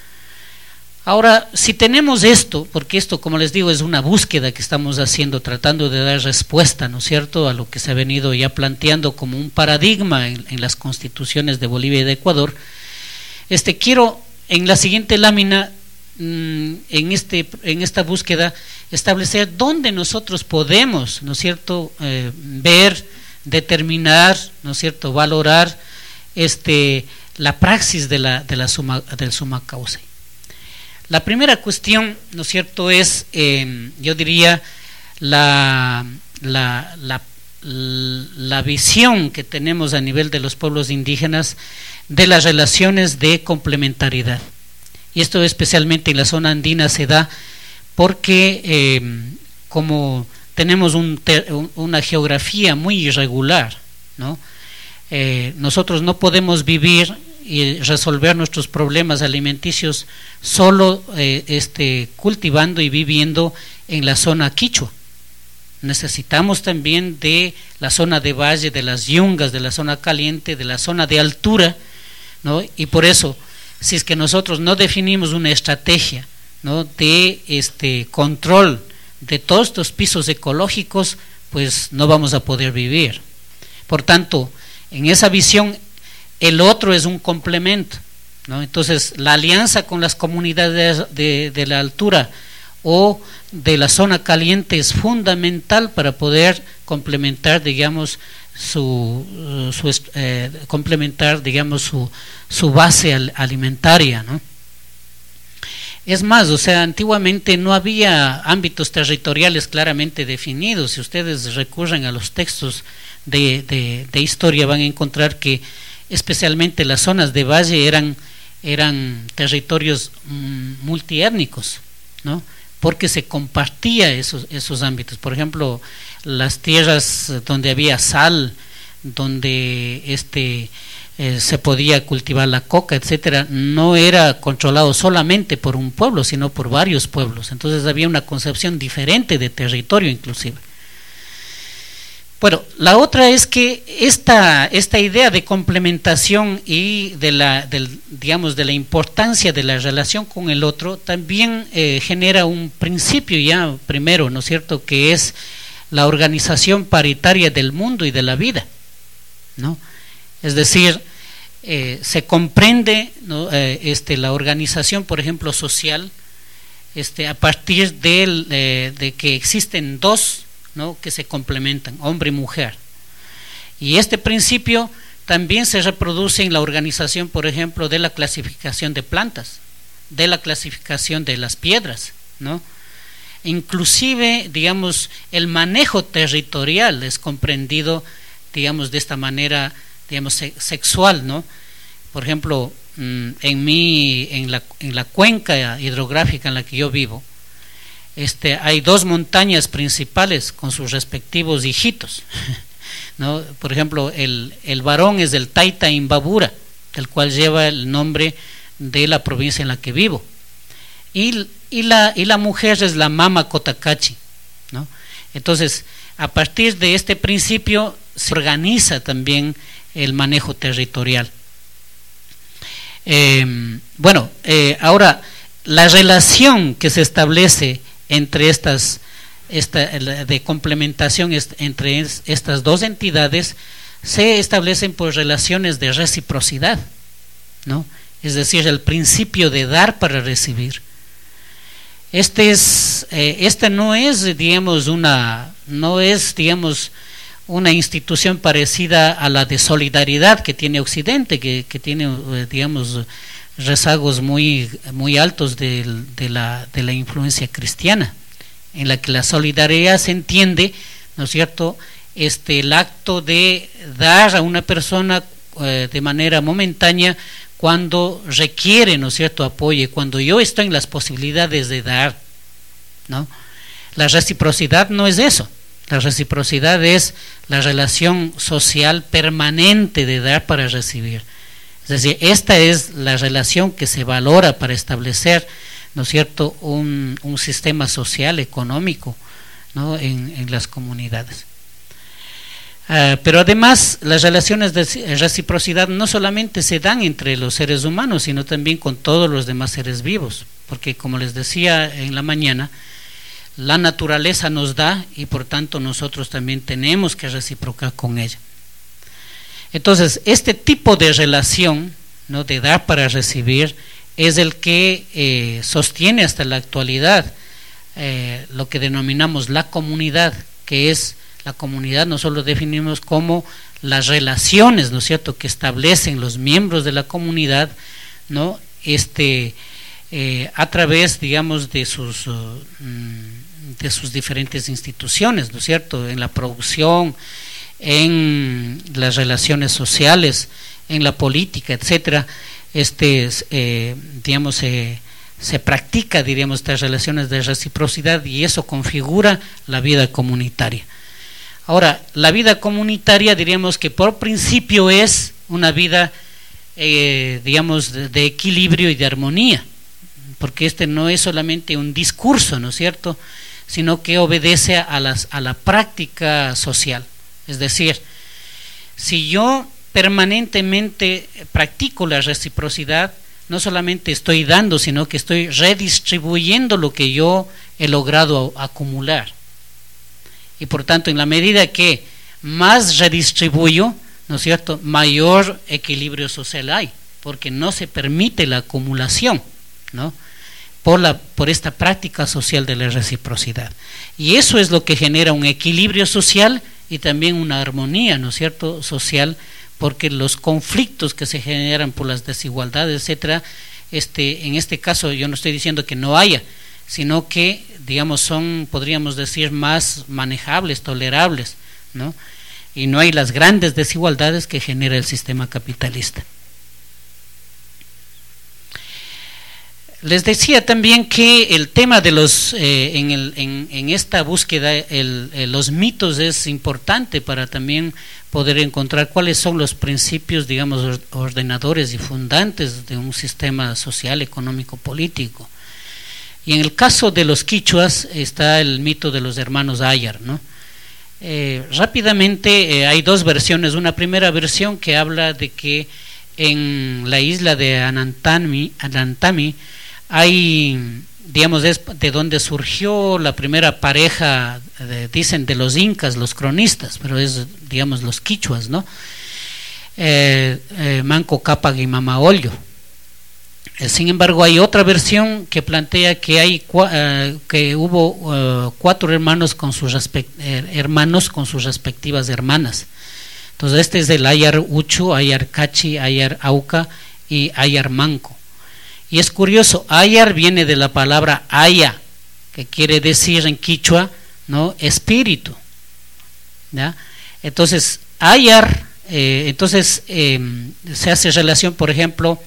Speaker 3: Ahora, si tenemos esto, porque esto, como les digo, es una búsqueda que estamos haciendo, tratando de dar respuesta, ¿no es cierto?, a lo que se ha venido ya planteando como un paradigma en, en las constituciones de Bolivia y de Ecuador. Este, quiero en la siguiente lámina, mmm, en, este, en esta búsqueda, establecer dónde nosotros podemos, ¿no es cierto?, eh, ver, determinar, ¿no es cierto?, valorar este, la praxis de la, de la summa, del summa causae. La primera cuestión, ¿no es cierto?, es, eh, yo diría, la, la, la, la visión que tenemos a nivel de los pueblos indígenas de las relaciones de complementariedad. Y esto especialmente en la zona andina se da porque eh, como tenemos un ter, una geografía muy irregular, ¿no? Eh, nosotros no podemos vivir y resolver nuestros problemas alimenticios solo eh, este, cultivando y viviendo en la zona quichua. Necesitamos también de la zona de valle, de las yungas, de la zona caliente, de la zona de altura, ¿no? Y por eso, si es que nosotros no definimos una estrategia, ¿no?, de este control de todos estos pisos ecológicos, pues no vamos a poder vivir. Por tanto, en esa visión, el otro es un complemento, ¿no? Entonces, la alianza con las comunidades de, de la altura o de la zona caliente es fundamental para poder complementar, digamos, su, su eh, complementar, digamos, su, su base al, alimentaria, ¿no? Es más, o sea, antiguamente no había ámbitos territoriales claramente definidos. Si ustedes recurren a los textos de, de, de historia, van a encontrar que especialmente las zonas de valle eran, eran territorios mm, multiétnicos, ¿no? Porque se compartía esos, esos ámbitos. Por ejemplo, las tierras donde había sal, donde este eh, se podía cultivar la coca, etcétera, no era controlado solamente por un pueblo, sino por varios pueblos. Entonces había una concepción diferente de territorio inclusive. Bueno, la otra es que esta, esta idea de complementación y de la, del, digamos, de la importancia de la relación con el otro también eh, genera un principio ya primero, ¿no es cierto?, que es la organización paritaria del mundo y de la vida, ¿no? Es decir, eh, se comprende, ¿no?, eh, este, la organización, por ejemplo, social, este, a partir de, eh, de que existen dos, ¿no?, que se complementan, hombre y mujer. Y este principio también se reproduce en la organización, por ejemplo, de la clasificación de plantas, de la clasificación de las piedras, ¿no? Inclusive, digamos, el manejo territorial es comprendido, digamos, de esta manera, digamos, se sexual, ¿no? Por ejemplo, en mi, en la, en la cuenca hidrográfica en la que yo vivo, Este, hay dos montañas principales con sus respectivos hijitos, ¿no? Por ejemplo, el, el varón es el Taita Imbabura, el cual lleva el nombre de la provincia en la que vivo, y, y, la, y la mujer es la Mama Cotacachi, ¿no? Entonces, a partir de este principio se organiza también el manejo territorial. Eh, bueno, eh, ahora, la relación que se establece entre estas, esta, de complementación entre estas dos entidades se establecen por relaciones de reciprocidad, ¿no? Es decir, el principio de dar para recibir. Este es, eh, esta no es, digamos, una, no es, digamos, una institución parecida a la de solidaridad que tiene Occidente, que, que tiene, digamos, rezagos muy, muy altos de, de, la, de la influencia cristiana, en la que la solidaridad se entiende, ¿no es cierto?, este, el acto de dar a una persona eh, de manera momentánea cuando requiere, ¿no es cierto?, apoyo, cuando yo estoy en las posibilidades de dar, ¿no? La reciprocidad no es eso. La reciprocidad es la relación social permanente de dar para recibir. Es decir, esta es la relación que se valora para establecer, ¿no es cierto?, un, un sistema social, económico, ¿no?, en, en las comunidades. Uh, pero además, las relaciones de reciprocidad no solamente se dan entre los seres humanos, sino también con todos los demás seres vivos, porque como les decía en la mañana, la naturaleza nos da y por tanto nosotros también tenemos que reciprocar con ella. Entonces, este tipo de relación, ¿no?, de dar para recibir, es el que eh, sostiene hasta la actualidad eh, lo que denominamos la comunidad, que es la comunidad, nosotros lo definimos como las relaciones, ¿no es cierto?, que establecen los miembros de la comunidad, ¿no?, este, eh, a través, digamos, de sus, uh, de sus diferentes instituciones, ¿no es cierto?, en la producción, en las relaciones sociales, en la política, etcétera. Este, eh, digamos, eh, se practica, diríamos, estas relaciones de reciprocidad y eso configura la vida comunitaria. Ahora, la vida comunitaria, diríamos que por principio es una vida, eh, digamos, de, de equilibrio y de armonía, porque este no es solamente un discurso, ¿no es cierto?, sino que obedece a, las, a la práctica social. Es decir, si yo permanentemente practico la reciprocidad, no solamente estoy dando, sino que estoy redistribuyendo lo que yo he logrado acumular. Y por tanto, en la medida que más redistribuyo, ¿no es cierto?, mayor equilibrio social hay, porque no se permite la acumulación, ¿no?, por, la, por esta práctica social de la reciprocidad. Y eso es lo que genera un equilibrio social y también una armonía, ¿no es cierto?, social, porque los conflictos que se generan por las desigualdades, etcétera, este, en este caso yo no estoy diciendo que no haya, sino que, digamos, son, podríamos decir, más manejables, tolerables, ¿no?, y no hay las grandes desigualdades que genera el sistema capitalista. Les decía también que el tema de los, eh, en, el, en, en esta búsqueda, el, el, los mitos es importante para también poder encontrar cuáles son los principios, digamos, ordenadores y fundantes de un sistema social, económico, político. Y en el caso de los quichuas está el mito de los hermanos Ayar, ¿no? Eh, rápidamente eh, hay dos versiones. Una primera versión que habla de que en la isla de Anantami, Anantami hay, digamos, es de donde surgió la primera pareja, de, dicen, de los incas, los cronistas, pero es, digamos, los quichuas, ¿no? Eh, eh, Manco Cápac y Mamaollo. Eh, sin embargo, hay otra versión que plantea que hay uh, que hubo uh, cuatro hermanos con sus respect, eh, hermanos con sus respectivas hermanas. Entonces, este es el Ayar Uchu, Ayar Cachi, Ayar Auca y Ayar Manco. Y es curioso, Ayar viene de la palabra Aya, que quiere decir en quichua, ¿no?, espíritu, ¿ya? Entonces, Ayar, eh, entonces eh, se hace relación, por ejemplo,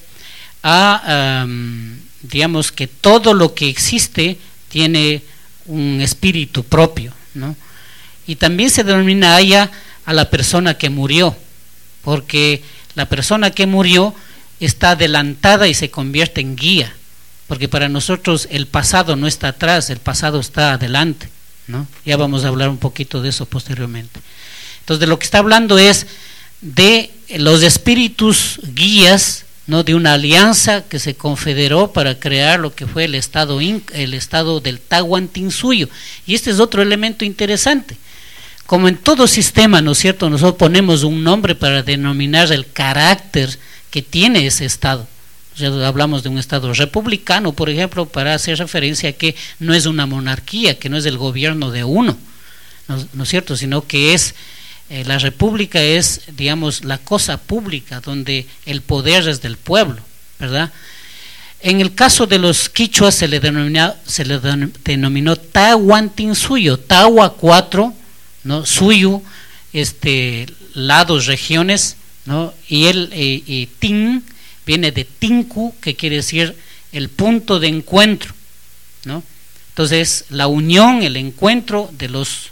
Speaker 3: a, um, digamos, que todo lo que existe tiene un espíritu propio, ¿no? Y también se denomina Aya a la persona que murió, porque la persona que murió está adelantada y se convierte en guía, porque para nosotros el pasado no está atrás, el pasado está adelante, ¿no? Ya vamos a hablar un poquito de eso posteriormente. Entonces, de lo que está hablando es de los espíritus guías, ¿no?, de una alianza que se confederó para crear lo que fue el estado, el estado del Tahuantinsuyo. Y este es otro elemento interesante. Como en todo sistema, ¿no es cierto?, nosotros ponemos un nombre para denominar el carácter que tiene ese estado. O sea, hablamos de un estado republicano, por ejemplo, para hacer referencia a que no es una monarquía, que no es el gobierno de uno, ¿no, no es cierto?, sino que es eh, la república es, digamos, la cosa pública, donde el poder es del pueblo, ¿verdad? En el caso de los quichuas se le denominó, se le denominó Tahuantinsuyo, Tahua cuatro, ¿no?, Suyo, este, lados, regiones, ¿no?, y el eh, y tin viene de tinku, que quiere decir el punto de encuentro, ¿no? Entonces, la unión, el encuentro de los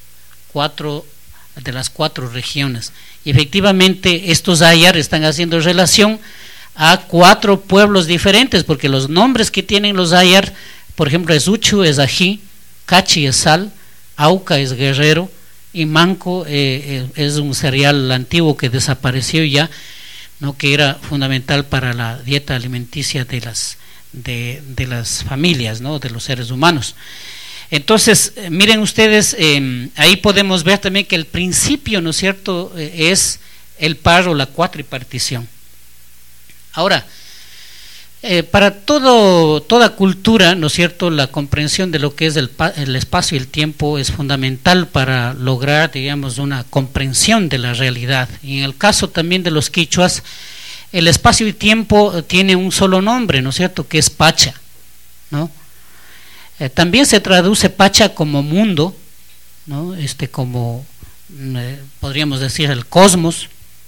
Speaker 3: cuatro, de las cuatro regiones. Y efectivamente estos ayar están haciendo relación a cuatro pueblos diferentes, porque los nombres que tienen los ayar, por ejemplo, es Uchu, es Ají, Cachi es Sal, Auca es Guerrero, y Manco eh, eh, es un cereal antiguo que desapareció ya, ¿no?, que era fundamental para la dieta alimenticia de las, de, de las familias, ¿no?, de los seres humanos. Entonces, eh, miren ustedes, eh, ahí podemos ver también que el principio, ¿no es cierto?, eh, es el par o la cuatripartición. Ahora, eh, para todo, toda cultura, ¿no es cierto?, la comprensión de lo que es el, el espacio y el tiempo es fundamental para lograr, digamos, una comprensión de la realidad. Y en el caso también de los quichuas, el espacio y tiempo tiene un solo nombre, ¿no es cierto?, que es Pacha, ¿no? Eh, también se traduce Pacha como mundo, ¿no?, este como eh, podríamos decir el cosmos,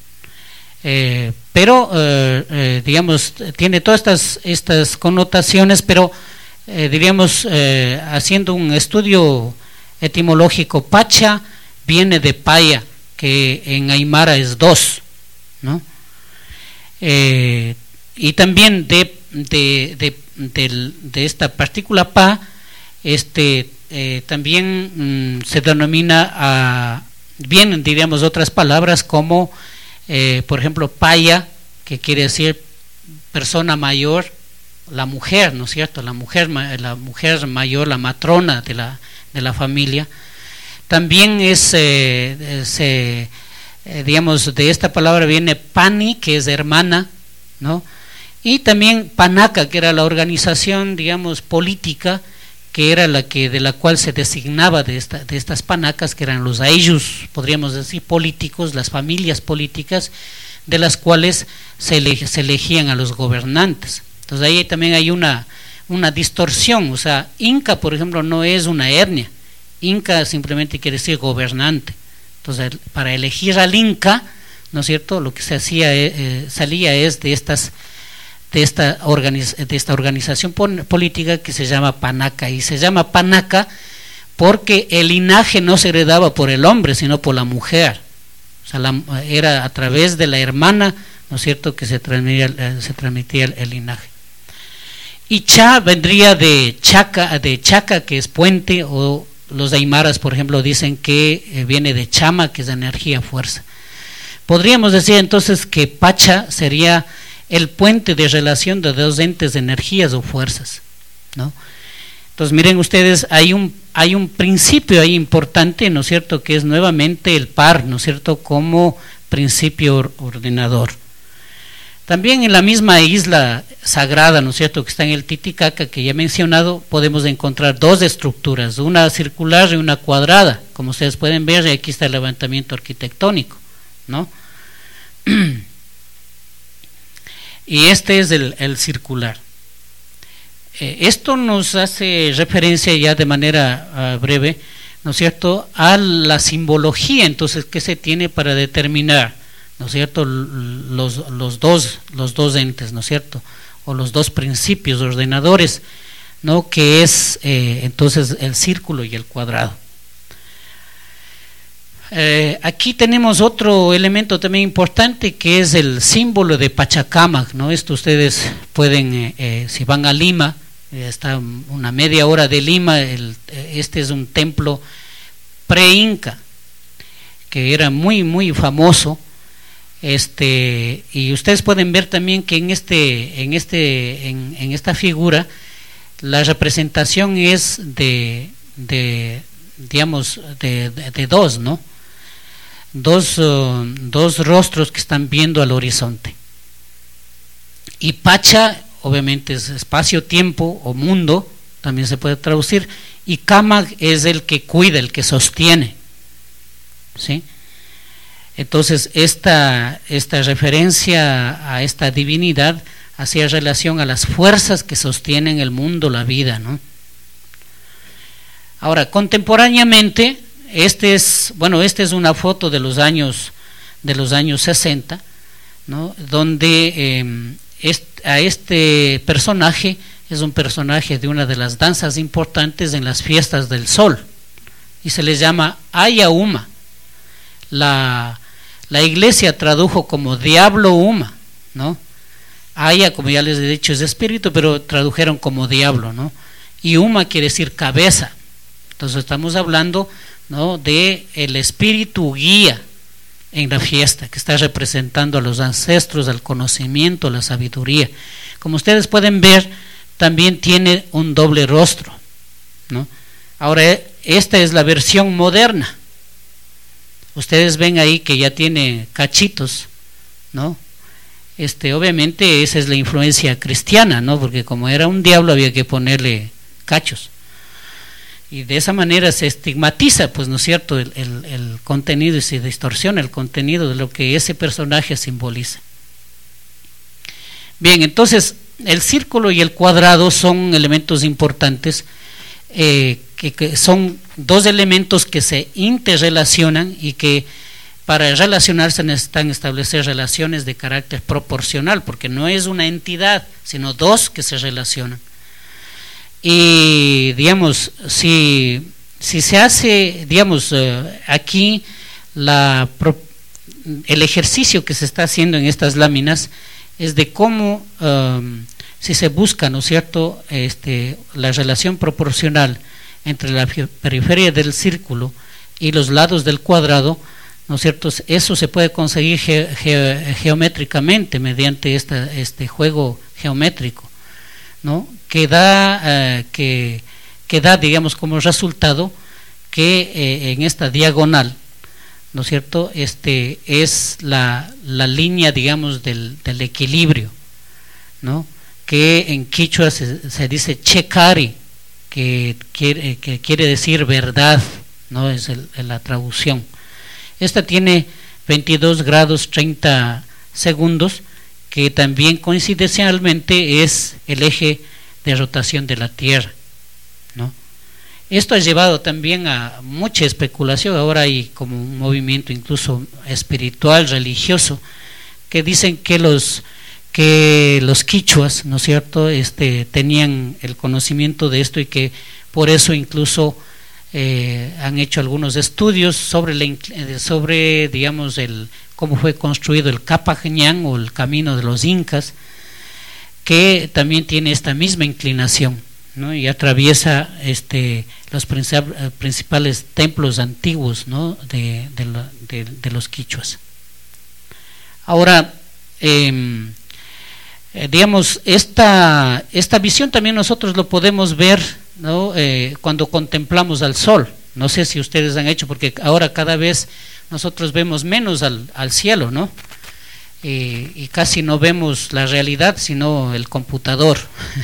Speaker 3: eh, pero eh, eh, digamos tiene todas estas, estas connotaciones, pero eh, diríamos eh, haciendo un estudio etimológico, Pacha viene de Paya, que en Aymara es dos, ¿no? Eh, y también de, de, de, de, de esta partícula Pa, este eh, también mmm, se denomina a, bien diríamos otras palabras como eh, por ejemplo Paya, que quiere decir persona mayor, la mujer, ¿no es cierto?, la mujer, la mujer mayor, la matrona de la, de la familia. También es, eh, se, eh, digamos, de esta palabra viene Pani, que es hermana, ¿no? Y también Panaca, que era la organización, digamos, política, que era la que de la cual se designaba de, esta, de estas panacas, que eran los ayllus, podríamos decir, políticos, las familias políticas, de las cuales se, eleg, se elegían a los gobernantes. Entonces ahí también hay una, una distorsión, o sea, Inca, por ejemplo, no es una etnia, Inca simplemente quiere decir gobernante. Entonces, para elegir al Inca, ¿no es cierto?, lo que se hacía, eh, salía es de estas de esta, organiz, de esta organización política que se llama Panaca, y se llama Panaca porque el linaje no se heredaba por el hombre, sino por la mujer. O sea, la, era a través de la hermana, ¿no es cierto?, que se transmitía, se transmitía el, el linaje. Y Cha vendría de Chaca, de Chaca, que es puente, o los aymaras, por ejemplo, dicen que viene de Chama, que es energía, fuerza. Podríamos decir entonces que Pacha sería el puente de relación de dos entes de energías o fuerzas, ¿no? Entonces miren ustedes, hay un, hay un principio ahí importante, ¿no es cierto?, que es nuevamente el par, ¿no es cierto?, como principio ordenador. También en la misma isla sagrada, ¿no es cierto?, que está en el Titicaca, que ya he mencionado, podemos encontrar dos estructuras, una circular y una cuadrada, como ustedes pueden ver, y aquí está el levantamiento arquitectónico, ¿no? Y este es el, el circular. Eh, esto nos hace referencia ya de manera uh, breve, ¿no es cierto?, a la simbología entonces que se tiene para determinar, ¿no es cierto?, los, los, dos, los dos entes, ¿no es cierto?, o los dos principios ordenadores, ¿no?, que es eh, entonces el círculo y el cuadrado. Eh, aquí tenemos otro elemento también importante, que es el símbolo de Pachacamac, ¿no? Esto ustedes pueden, eh, eh, si van a Lima, eh, está una media hora de Lima, el, este es un templo pre-inca, que era muy, muy famoso, este, y ustedes pueden ver también que en, este, en, este, en, en esta figura, la representación es de, de digamos, de, de, de dos, ¿no? Dos, uh, dos rostros que están viendo al horizonte. Y Pacha, obviamente, es espacio-tiempo o mundo, también se puede traducir, y Kama es el que cuida, el que sostiene, ¿sí? Entonces, esta, esta referencia a esta divinidad hacía relación a las fuerzas que sostienen el mundo, la vida, ¿no? Ahora, contemporáneamente, Este es, bueno, esta es una foto de los años de los años sesenta, ¿no?, donde eh, est, a este personaje es un personaje de una de las danzas importantes en las fiestas del sol, y se les llama Ayauma. La, la iglesia tradujo como diablo Uma, ¿no? Aya, como ya les he dicho, es espíritu, pero tradujeron como diablo, ¿no? Y Uma quiere decir cabeza. Entonces estamos hablando, ¿no?, de el espíritu guía en la fiesta, que está representando a los ancestros, al conocimiento, a la sabiduría. Como ustedes pueden ver, también tiene un doble rostro, ¿no? Ahora, esta es la versión moderna. Ustedes ven ahí que ya tiene cachitos, ¿no? Este, obviamente esa es la influencia cristiana, ¿no? Porque como era un diablo había que ponerle cachos. Y de esa manera se estigmatiza, pues, ¿no es cierto?, el, el, el contenido, y se distorsiona el contenido de lo que ese personaje simboliza. Bien, entonces el círculo y el cuadrado son elementos importantes, eh, que, que son dos elementos que se interrelacionan y que para relacionarse necesitan establecer relaciones de carácter proporcional, porque no es una entidad, sino dos que se relacionan. Y digamos, si, si se hace, digamos, eh, aquí la, el ejercicio que se está haciendo en estas láminas es de cómo, um, si se busca, ¿no es cierto?, este, la relación proporcional entre la periferia del círculo y los lados del cuadrado, ¿no es cierto?, eso se puede conseguir ge, ge, geométricamente mediante esta, este juego geométrico, ¿no?, que da, eh, que, que da, digamos, como resultado que eh, en esta diagonal, ¿no es cierto?, este, es la, la línea, digamos, del, del equilibrio, ¿no?, que en quichua se, se dice checari, que quiere, que quiere decir verdad, ¿no?, es el, la traducción. Esta tiene veintidós grados treinta segundos, que también coincidencialmente es el eje de rotación de la Tierra, ¿no? Esto ha llevado también a mucha especulación. Ahora hay como un movimiento incluso espiritual, religioso, que dicen que los que los quichuas, ¿no es cierto?, este, tenían el conocimiento de esto, y que por eso incluso eh, han hecho algunos estudios sobre, la, sobre digamos, el cómo fue construido el Capañán o el camino de los incas, que también tiene esta misma inclinación, ¿no?, y atraviesa este, los principales templos antiguos, ¿no?, de, de, la, de, de los quichuas. Ahora, eh, eh, digamos, esta, esta visión también nosotros lo podemos ver, ¿no?, eh, cuando contemplamos al sol. No sé si ustedes han hecho, porque ahora cada vez nosotros vemos menos al, al cielo, ¿no? Y, y casi no vemos la realidad, sino el computador.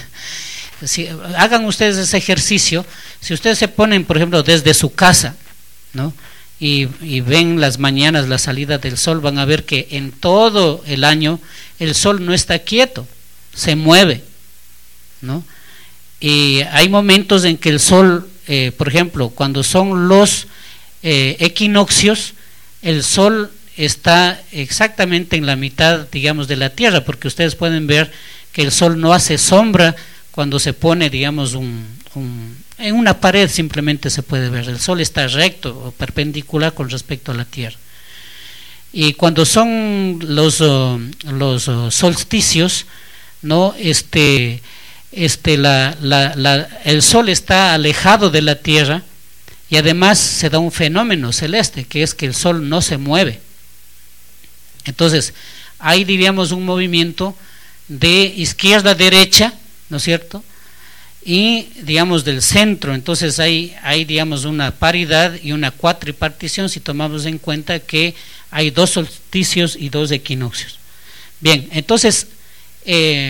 Speaker 3: Si, hagan ustedes ese ejercicio. Si ustedes se ponen, por ejemplo, desde su casa, ¿no?, y, y ven las mañanas la salida del sol, van a ver que en todo el año el sol no está quieto, se mueve, ¿no? Y hay momentos en que el sol, eh, por ejemplo, cuando son los eh, equinoccios, el sol está exactamente en la mitad, digamos, de la Tierra, porque ustedes pueden ver que el sol no hace sombra cuando se pone, digamos, un, un, en una pared. Simplemente se puede ver, el sol está recto o perpendicular con respecto a la Tierra. Y cuando son los, uh, los uh, solsticios, ¿no?, este, este, la, la, la, el sol está alejado de la Tierra, y además se da un fenómeno celeste, que es que el sol no se mueve. Entonces hay, diríamos, un movimiento de izquierda a derecha, ¿no es cierto?, y, digamos, del centro. Entonces hay, hay, digamos, una paridad y una cuatripartición, si tomamos en cuenta que hay dos solsticios y dos equinoccios. Bien, entonces eh,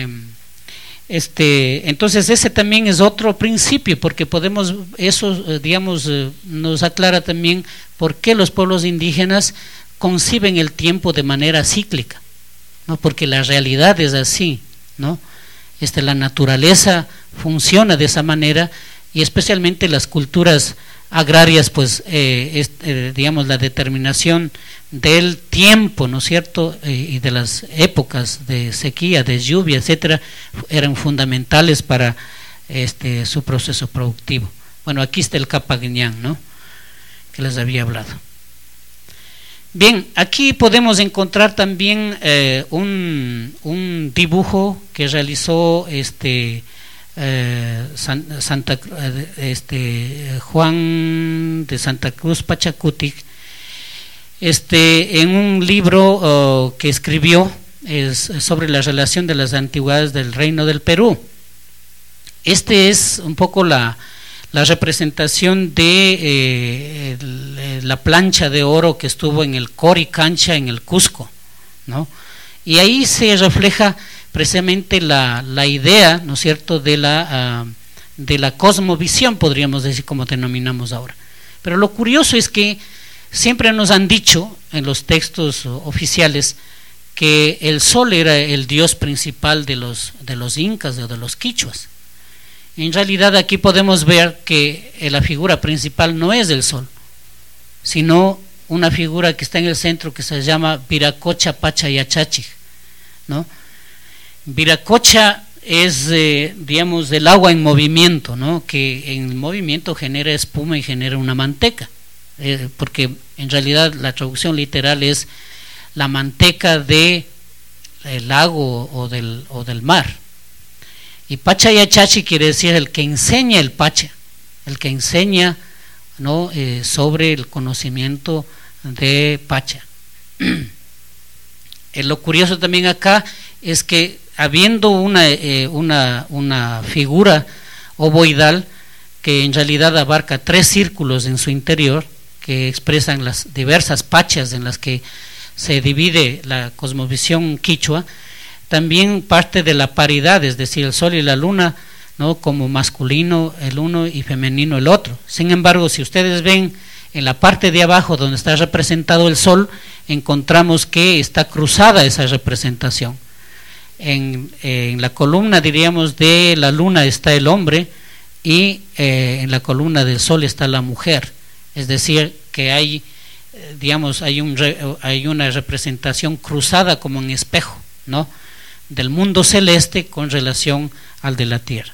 Speaker 3: este, entonces ese también es otro principio, porque podemos, eso, digamos, eh, nos aclara también por qué los pueblos indígenas conciben el tiempo de manera cíclica, ¿no?, porque la realidad es así, ¿no? Este, la naturaleza funciona de esa manera, y especialmente las culturas agrarias, pues, eh, es, eh, digamos, la determinación del tiempo, ¿no es cierto?, eh, y de las épocas de sequía, de lluvia, etcétera, eran fundamentales para este, su proceso productivo. Bueno, aquí está el Capañán, ¿no? que les había hablado. Bien, aquí podemos encontrar también eh, un, un dibujo que realizó este, eh, San, Santa, este, Juan de Santa Cruz Pachacutic, este, en un libro uh, que escribió es, sobre la relación de las antigüedades del Reino del Perú. Este es un poco la, la representación de eh, el, la plancha de oro que estuvo en el Cori Cancha en el Cusco, ¿no? Y ahí se refleja precisamente la, la idea, ¿no es cierto?, de la, uh, de la cosmovisión, podríamos decir, como denominamos ahora. Pero lo curioso es que siempre nos han dicho en los textos oficiales que el sol era el dios principal de los, de los incas o de los quichuas. En realidad aquí podemos ver que la figura principal no es el sol, sino una figura que está en el centro que se llama Viracocha Pachayachachi, ¿no? Viracocha es, eh, digamos, el agua en movimiento, ¿no? Que en movimiento genera espuma y genera una manteca, eh, porque en realidad la traducción literal es la manteca del lago o del, o del mar. Y Pachayachachi quiere decir el que enseña el Pacha, el que enseña, ¿no?, eh, sobre el conocimiento de Pacha. eh, lo curioso también acá es que habiendo una, eh, una, una figura ovoidal que en realidad abarca tres círculos en su interior, que expresan las diversas pachas en las que se divide la cosmovisión quichua, también parte de la paridad, es decir, el sol y la luna, ¿no?, como masculino el uno y femenino el otro. Sin embargo, si ustedes ven en la parte de abajo donde está representado el sol, encontramos que está cruzada esa representación. En, eh, en la columna, diríamos, de la luna está el hombre y eh, en la columna del sol está la mujer. Es decir, que hay, eh, digamos, hay, un, hay una representación cruzada como en espejo, ¿no?, del mundo celeste con relación al de la tierra.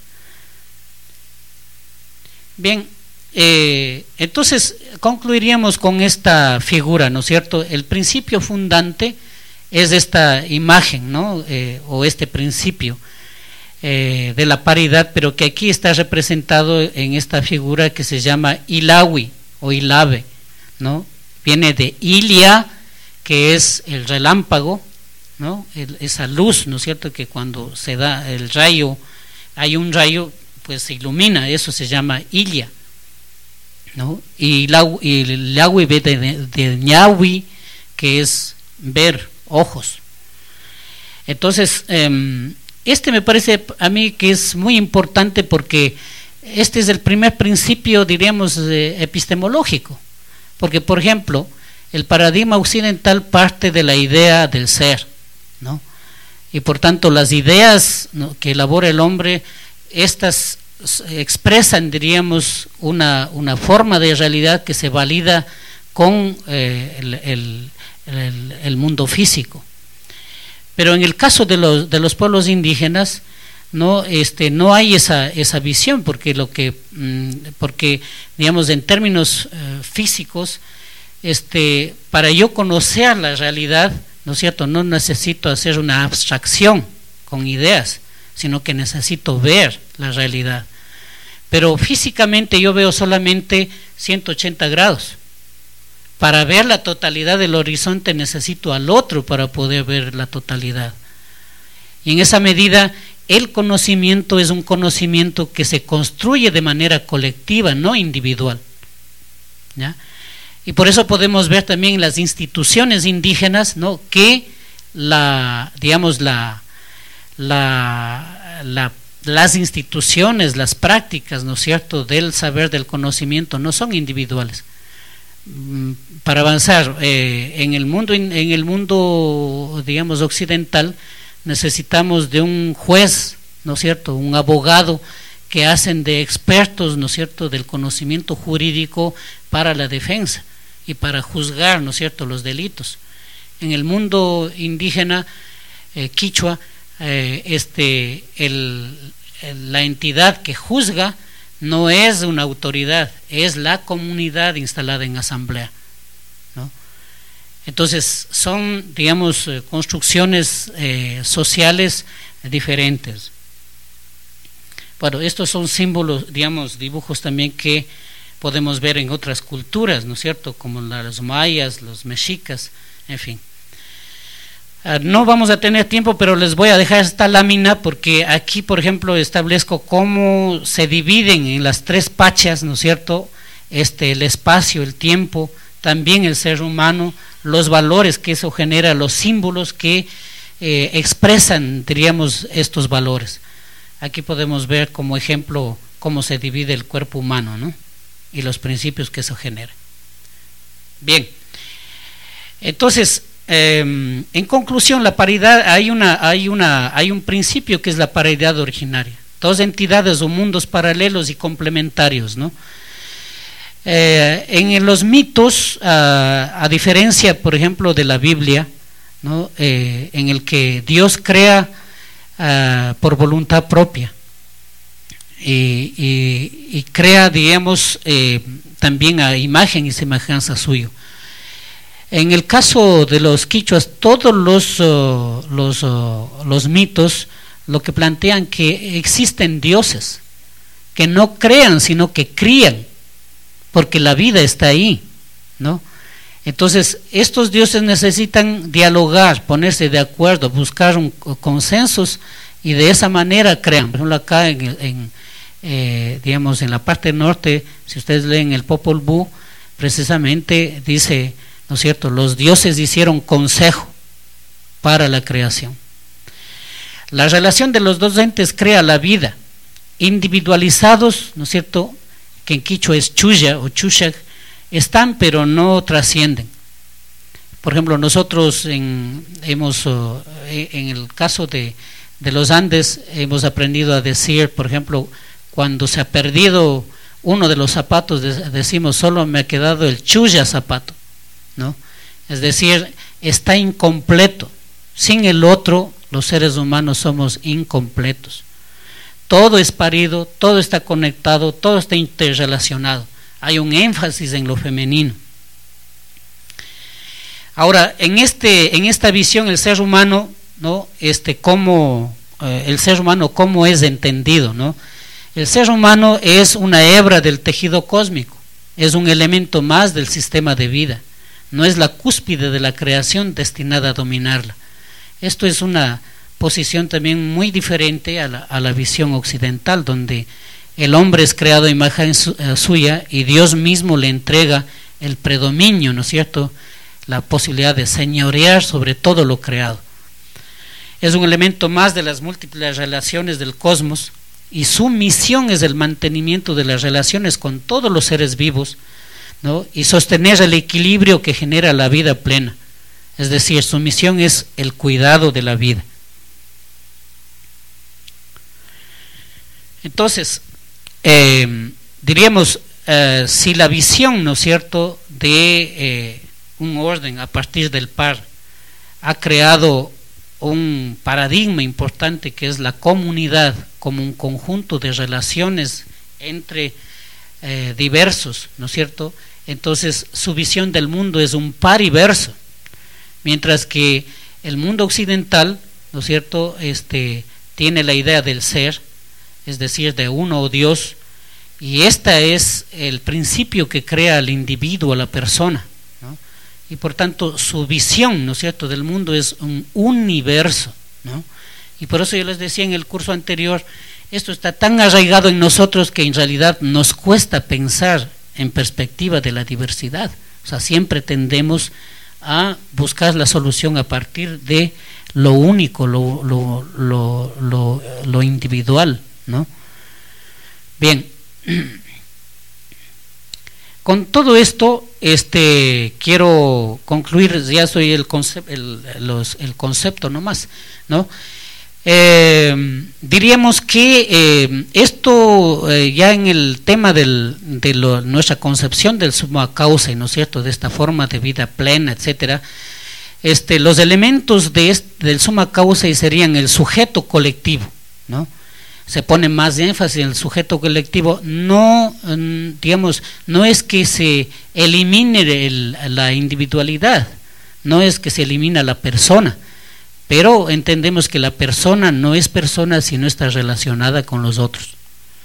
Speaker 3: Bien, eh, entonces concluiríamos con esta figura, ¿no es cierto? El principio fundante es esta imagen, ¿no?, eh, o este principio eh, de la paridad, pero que aquí está representado en esta figura que se llama Ilawi o Ilave, ¿no? Viene de Ilia, que es el relámpago, ¿no?, el, esa luz, ¿no es cierto?, que cuando se da el rayo, hay un rayo, pues se ilumina, eso se llama Ilia, ¿no? Y el Yawi ve de, de, de Ñawi, que es ver, ojos. Entonces, eh, este me parece a mí que es muy importante porque este es el primer principio, diríamos, eh, epistemológico, porque, por ejemplo, el paradigma occidental parte de la idea del ser, ¿no? Y por tanto las ideas, ¿no?, que elabora el hombre, estas expresan, diríamos, una, una forma de realidad que se valida con eh, el, el, el, el mundo físico. Pero en el caso de los, de los pueblos indígenas, no, este, no hay esa, esa visión, porque lo que, porque digamos, en términos eh, físicos, este, para yo conocer la realidad, ¿no es cierto?, no necesito hacer una abstracción con ideas, sino que necesito ver la realidad. Pero físicamente yo veo solamente ciento ochenta grados. Para ver la totalidad del horizonte necesito al otro para poder ver la totalidad. Y en esa medida el conocimiento es un conocimiento que se construye de manera colectiva, no individual, ¿ya? Y por eso podemos ver también en las instituciones indígenas, ¿no?, que la, digamos, la, la, la, las instituciones, las prácticas, ¿no es cierto?, del saber, del conocimiento, no son individuales. Para avanzar eh, en el mundo, en el mundo, digamos, occidental, necesitamos de un juez, ¿no es cierto?, un abogado, que hacen de expertos, ¿no es cierto?, del conocimiento jurídico para la defensa y para juzgar, ¿no es cierto?, los delitos. En el mundo indígena eh, quichua, eh, este, el, el, la entidad que juzga no es una autoridad, es la comunidad instalada en asamblea, ¿no? Entonces son, digamos, construcciones eh, sociales diferentes. Bueno, estos son símbolos, digamos, dibujos también que podemos ver en otras culturas, ¿no es cierto?, como los mayas, los mexicas, en fin. Uh, no vamos a tener tiempo, pero les voy a dejar esta lámina porque aquí, por ejemplo, establezco cómo se dividen en las tres pachas, ¿no es cierto?, este, el espacio, el tiempo, también el ser humano, los valores que eso genera, los símbolos que eh, expresan, diríamos, estos valores. Aquí podemos ver como ejemplo cómo se divide el cuerpo humano, ¿no?, y los principios que eso genera. Bien, entonces, eh, en conclusión, la paridad, hay una, hay una, hay un principio que es la paridad originaria. Dos entidades o mundos paralelos y complementarios, ¿no? Eh, en los mitos, a, a diferencia, por ejemplo, de la Biblia, ¿no?, eh, en el que Dios crea uh, por voluntad propia. Y, y, y crea, digamos, eh, también a imagen y semejanza suyo. En el caso de los quichuas, todos los, uh, los, uh, los mitos lo que plantean que existen dioses que no crean, sino que crían, porque la vida está ahí, ¿no? Entonces, estos dioses necesitan dialogar, ponerse de acuerdo, buscar un, consensos, y de esa manera crean. Por ejemplo, acá en, en Eh, digamos, en la parte norte, si ustedes leen el Popol Vuh, precisamente dice, ¿no es cierto?, los dioses hicieron consejo para la creación. La relación de los dos entes crea la vida, individualizados, ¿no es cierto?, que en quichua es chuya o chushag, están pero no trascienden. Por ejemplo, nosotros en, hemos, uh, en el caso de, de los Andes, hemos aprendido a decir, por ejemplo, cuando se ha perdido uno de los zapatos, decimos, solo me ha quedado el chuya zapato, ¿no? Es decir, está incompleto. Sin el otro, los seres humanos somos incompletos. Todo es parido, todo está conectado, todo está interrelacionado. Hay un énfasis en lo femenino. Ahora, en este, en esta visión, el ser humano, ¿no?, este, cómo, eh, el ser humano cómo es entendido, ¿no? El ser humano es una hebra del tejido cósmico, es un elemento más del sistema de vida, no es la cúspide de la creación destinada a dominarla. Esto es una posición también muy diferente a la, a la visión occidental, donde el hombre es creado a imagen su, uh, suya y Dios mismo le entrega el predominio, ¿no es cierto?, la posibilidad de señorear sobre todo lo creado. Es un elemento más de las múltiples relaciones del cosmos, y su misión es el mantenimiento de las relaciones con todos los seres vivos, ¿no?, y sostener el equilibrio que genera la vida plena. Es decir, su misión es el cuidado de la vida. Entonces, eh, diríamos, eh, si la visión, ¿no es cierto?, de eh, un orden a partir del par ha creado un paradigma importante que es la comunidad como un conjunto de relaciones entre eh, diversos, ¿no es cierto? Entonces su visión del mundo es un pariverso, mientras que el mundo occidental, ¿no es cierto?, este, tiene la idea del ser, es decir, de uno o Dios, y este es el principio que crea al individuo, a la persona, ¿no? Y por tanto su visión, ¿no es cierto?, del mundo es un universo, ¿no? Y por eso yo les decía en el curso anterior, esto está tan arraigado en nosotros que en realidad nos cuesta pensar en perspectiva de la diversidad. O sea, siempre tendemos a buscar la solución a partir de lo único, lo, lo, lo, lo, lo individual, ¿no? Bien, con todo esto, este, quiero concluir, ya soy el concepto, el, los, el concepto nomás, ¿no? Eh, diríamos que eh, esto eh, ya en el tema del, de lo, nuestra concepción del summa causa, ¿no es cierto?, de esta forma de vida plena, etcétera, este, los elementos de este, del summa causa serían el sujeto colectivo, ¿no? se pone más énfasis en el sujeto colectivo, no, digamos, no es que se elimine el, la individualidad, no es que se elimina la persona, pero entendemos que la persona no es persona si no está relacionada con los otros.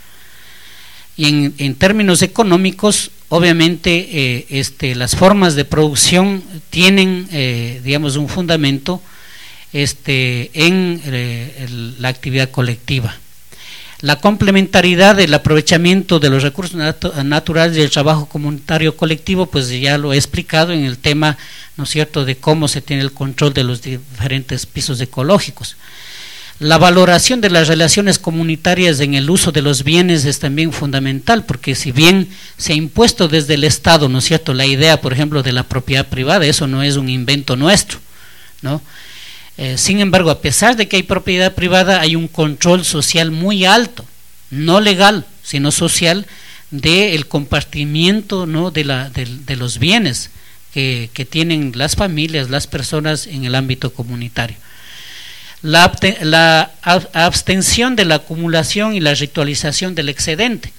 Speaker 3: Y en, en términos económicos, obviamente, eh, este, las formas de producción tienen, eh, digamos, un fundamento este, en eh, el, la actividad colectiva. La complementariedad del aprovechamiento de los recursos natu naturales y el trabajo comunitario colectivo, pues ya lo he explicado en el tema, ¿no es cierto?, de cómo se tiene el control de los diferentes pisos ecológicos. La valoración de las relaciones comunitarias en el uso de los bienes es también fundamental, porque si bien se ha impuesto desde el Estado, ¿no es cierto?, la idea, por ejemplo, de la propiedad privada, eso no es un invento nuestro, ¿no? Eh, sin embargo, a pesar de que hay propiedad privada, hay un control social muy alto, no legal, sino social, del compartimiento, ¿no?, de, la, de, de los bienes que, que tienen las familias, las personas en el ámbito comunitario. La, la abstención de la acumulación y la ritualización del excedente.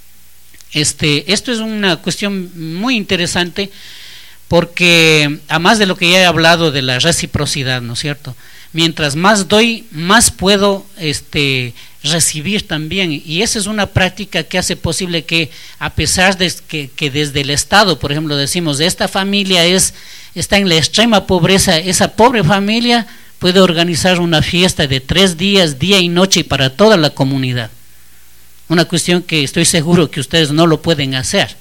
Speaker 3: Este, esto es una cuestión muy interesante, porque además de lo que ya he hablado de la reciprocidad, ¿no es cierto?, mientras más doy, más puedo este, recibir también, y esa es una práctica que hace posible que, a pesar de que, que desde el Estado, por ejemplo, decimos, esta familia es, está en la extrema pobreza, esa pobre familia puede organizar una fiesta de tres días, día y noche para toda la comunidad, una cuestión que estoy seguro que ustedes no lo pueden hacer.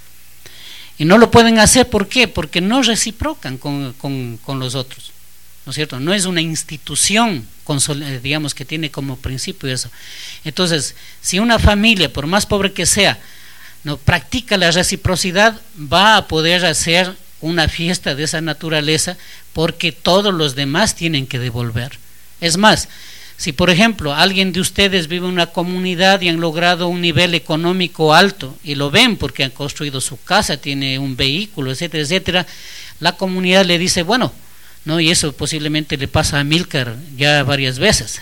Speaker 3: Y no lo pueden hacer, ¿por qué? Porque no reciprocan con, con, con los otros, ¿no es cierto? No es una institución, digamos, que tiene como principio eso. Entonces, si una familia, por más pobre que sea, no practica la reciprocidad, va a poder hacer una fiesta de esa naturaleza, porque todos los demás tienen que devolver. Es más, si por ejemplo alguien de ustedes vive en una comunidad y han logrado un nivel económico alto, y lo ven porque han construido su casa, tiene un vehículo, etcétera, etcétera, la comunidad le dice, bueno, ¿no? Y eso posiblemente le pasa a Amílcar ya varias veces,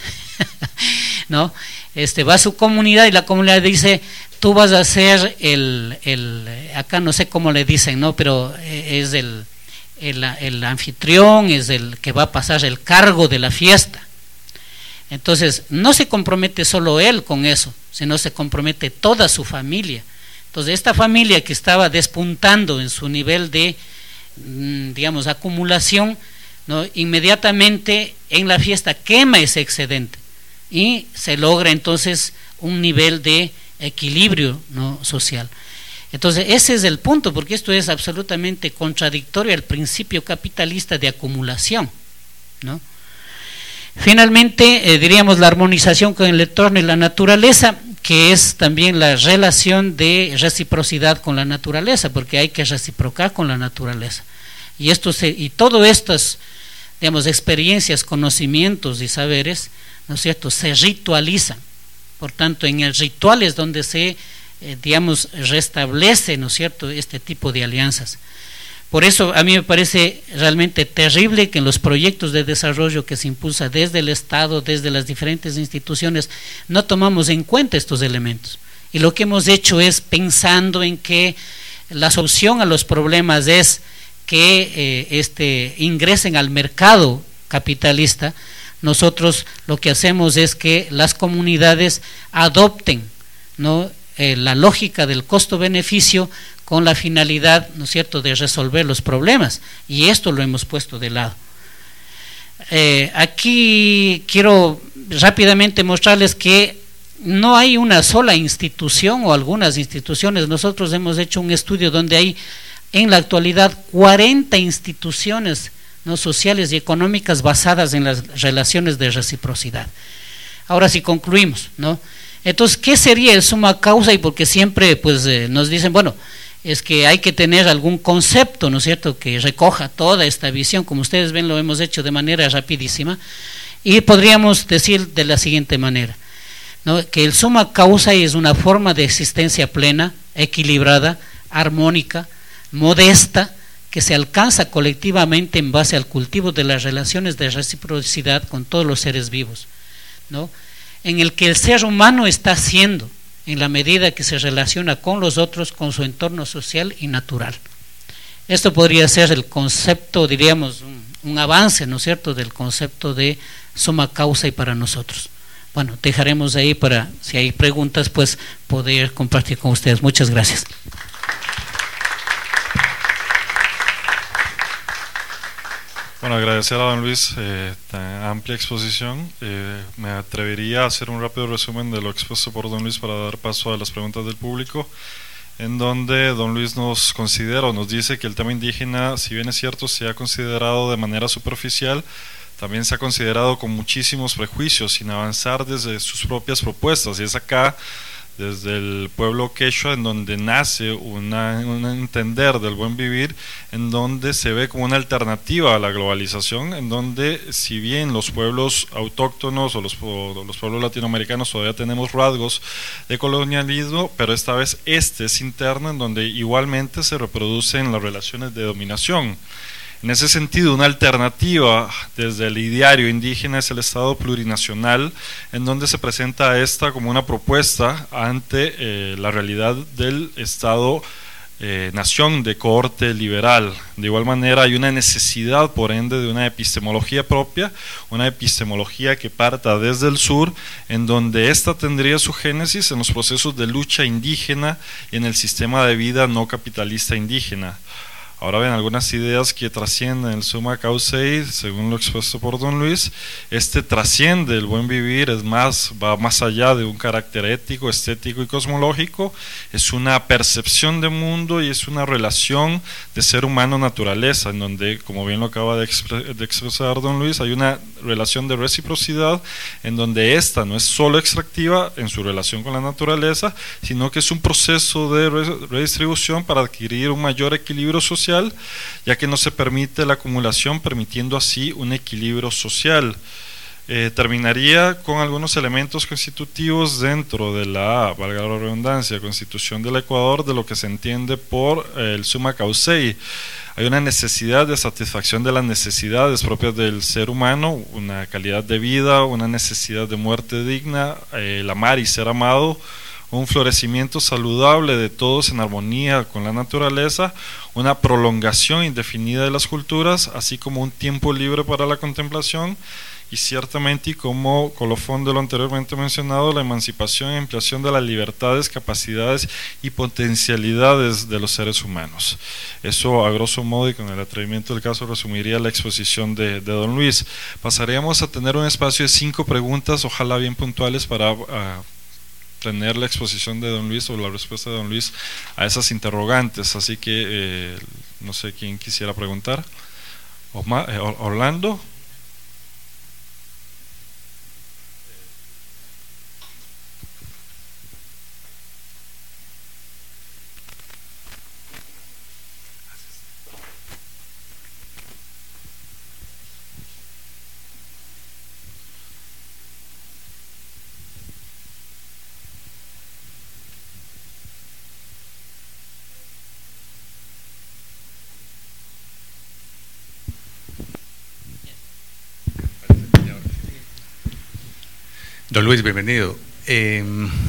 Speaker 3: ¿no? Este, va a su comunidad y la comunidad dice, tú vas a ser el, el acá no sé cómo le dicen, ¿no?, pero es el, el, el anfitrión, es el que va a pasar el cargo de la fiesta. Entonces, no se compromete solo él con eso, sino se compromete toda su familia. Entonces, esta familia que estaba despuntando en su nivel de, digamos, acumulación, ¿no?, inmediatamente en la fiesta quema ese excedente y se logra entonces un nivel de equilibrio, ¿no?, social. Entonces, ese es el punto, porque esto es absolutamente contradictorio al principio capitalista de acumulación, ¿no? Finalmente, eh, diríamos la armonización con el entorno y la naturaleza, que es también la relación de reciprocidad con la naturaleza, porque hay que reciprocar con la naturaleza. Y esto se, y todo estas, digamos, experiencias, conocimientos y saberes, ¿no es cierto?, se ritualizan. Por tanto, en el ritual es donde se, eh, digamos, restablece, ¿no es cierto?, este tipo de alianzas. Por eso a mí me parece realmente terrible que en los proyectos de desarrollo que se impulsa desde el Estado, desde las diferentes instituciones, no tomamos en cuenta estos elementos. Y lo que hemos hecho es, pensando en que la solución a los problemas es que eh, este, ingresen al mercado capitalista, nosotros lo que hacemos es que las comunidades adopten, ¿no?, eh, la lógica del costo-beneficio con la finalidad, ¿no es cierto?, de resolver los problemas, y esto lo hemos puesto de lado. Eh, aquí quiero rápidamente mostrarles que no hay una sola institución o algunas instituciones. Nosotros hemos hecho un estudio donde hay en la actualidad cuarenta instituciones, ¿no?, sociales y económicas basadas en las relaciones de reciprocidad. Ahora sí concluimos, ¿no? Entonces, ¿qué sería el suma causa? Y porque siempre pues eh, nos dicen, bueno, es que hay que tener algún concepto, ¿no es cierto?, que recoja toda esta visión. Como ustedes ven, lo hemos hecho de manera rapidísima, y podríamos decir de la siguiente manera, ¿no?, que el suma causa es una forma de existencia plena, equilibrada, armónica, modesta, que se alcanza colectivamente en base al cultivo de las relaciones de reciprocidad con todos los seres vivos, ¿no? en el que el ser humano está haciendo en la medida que se relaciona con los otros, con su entorno social y natural. Esto podría ser el concepto, diríamos, un, un avance, ¿no es cierto?, del concepto de summa causa y para nosotros. Bueno, dejaremos ahí para, si hay preguntas, pues poder compartir con ustedes. Muchas gracias.
Speaker 1: Bueno, agradecer a don Luis eh, tan amplia exposición. Eh, me atrevería a hacer un rápido resumen de lo expuesto por don Luis para dar paso a las preguntas del público, en donde don Luis nos considera o nos dice que el tema indígena, si bien es cierto, se ha considerado de manera superficial, también se ha considerado con muchísimos prejuicios, sin avanzar desde sus propias propuestas, y es acá, desde el pueblo quechua, en donde nace una, un entender del buen vivir, en donde se ve como una alternativa a la globalización, en donde si bien los pueblos autóctonos o los, o los pueblos latinoamericanos todavía tenemos rasgos de colonialismo, pero esta vez este es interno, en donde igualmente se reproducen las relaciones de dominación. En ese sentido, una alternativa desde el ideario indígena es el Estado plurinacional, en donde se presenta esta como una propuesta ante eh, la realidad del Estado eh, nación de corte liberal. De igual manera, hay una necesidad, por ende, de una epistemología propia, una epistemología que parta desde el sur, en donde ésta tendría su génesis en los procesos de lucha indígena y en el sistema de vida no capitalista indígena. Ahora bien, algunas ideas que trascienden el summa causa, según lo expuesto por don Luis, este trasciende el buen vivir, es más, va más allá de un carácter ético, estético y cosmológico, es una percepción de mundo y es una relación de ser humano-naturaleza, en donde, como bien lo acaba de, expre de expresar don Luis, hay una relación de reciprocidad, en donde esta no es solo extractiva en su relación con la naturaleza, sino que es un proceso de re redistribución para adquirir un mayor equilibrio social, ya que no se permite la acumulación, permitiendo así un equilibrio social. Eh, terminaría con algunos elementos constitutivos dentro de la, valga la redundancia, Constitución del Ecuador, de lo que se entiende por eh, el summa causei. Hay una necesidad de satisfacción de las necesidades propias del ser humano, una calidad de vida, una necesidad de muerte digna, eh, el amar y ser amado, un florecimiento saludable de todos en armonía con la naturaleza, una prolongación indefinida de las culturas, así como un tiempo libre para la contemplación, y ciertamente, y como colofón de lo anteriormente mencionado, la emancipación y ampliación de las libertades, capacidades y potencialidades de los seres humanos. Eso, a grosso modo y con el atrevimiento del caso, resumiría la exposición de, de don Luis. Pasaríamos a tener un espacio de cinco preguntas, ojalá bien puntuales, para uh, tener la exposición de don Luis o la respuesta de don Luis a esas interrogantes. Así que eh, no sé quién quisiera preguntar. Omar, eh, Orlando.
Speaker 4: Don Luis, bienvenido. Eh,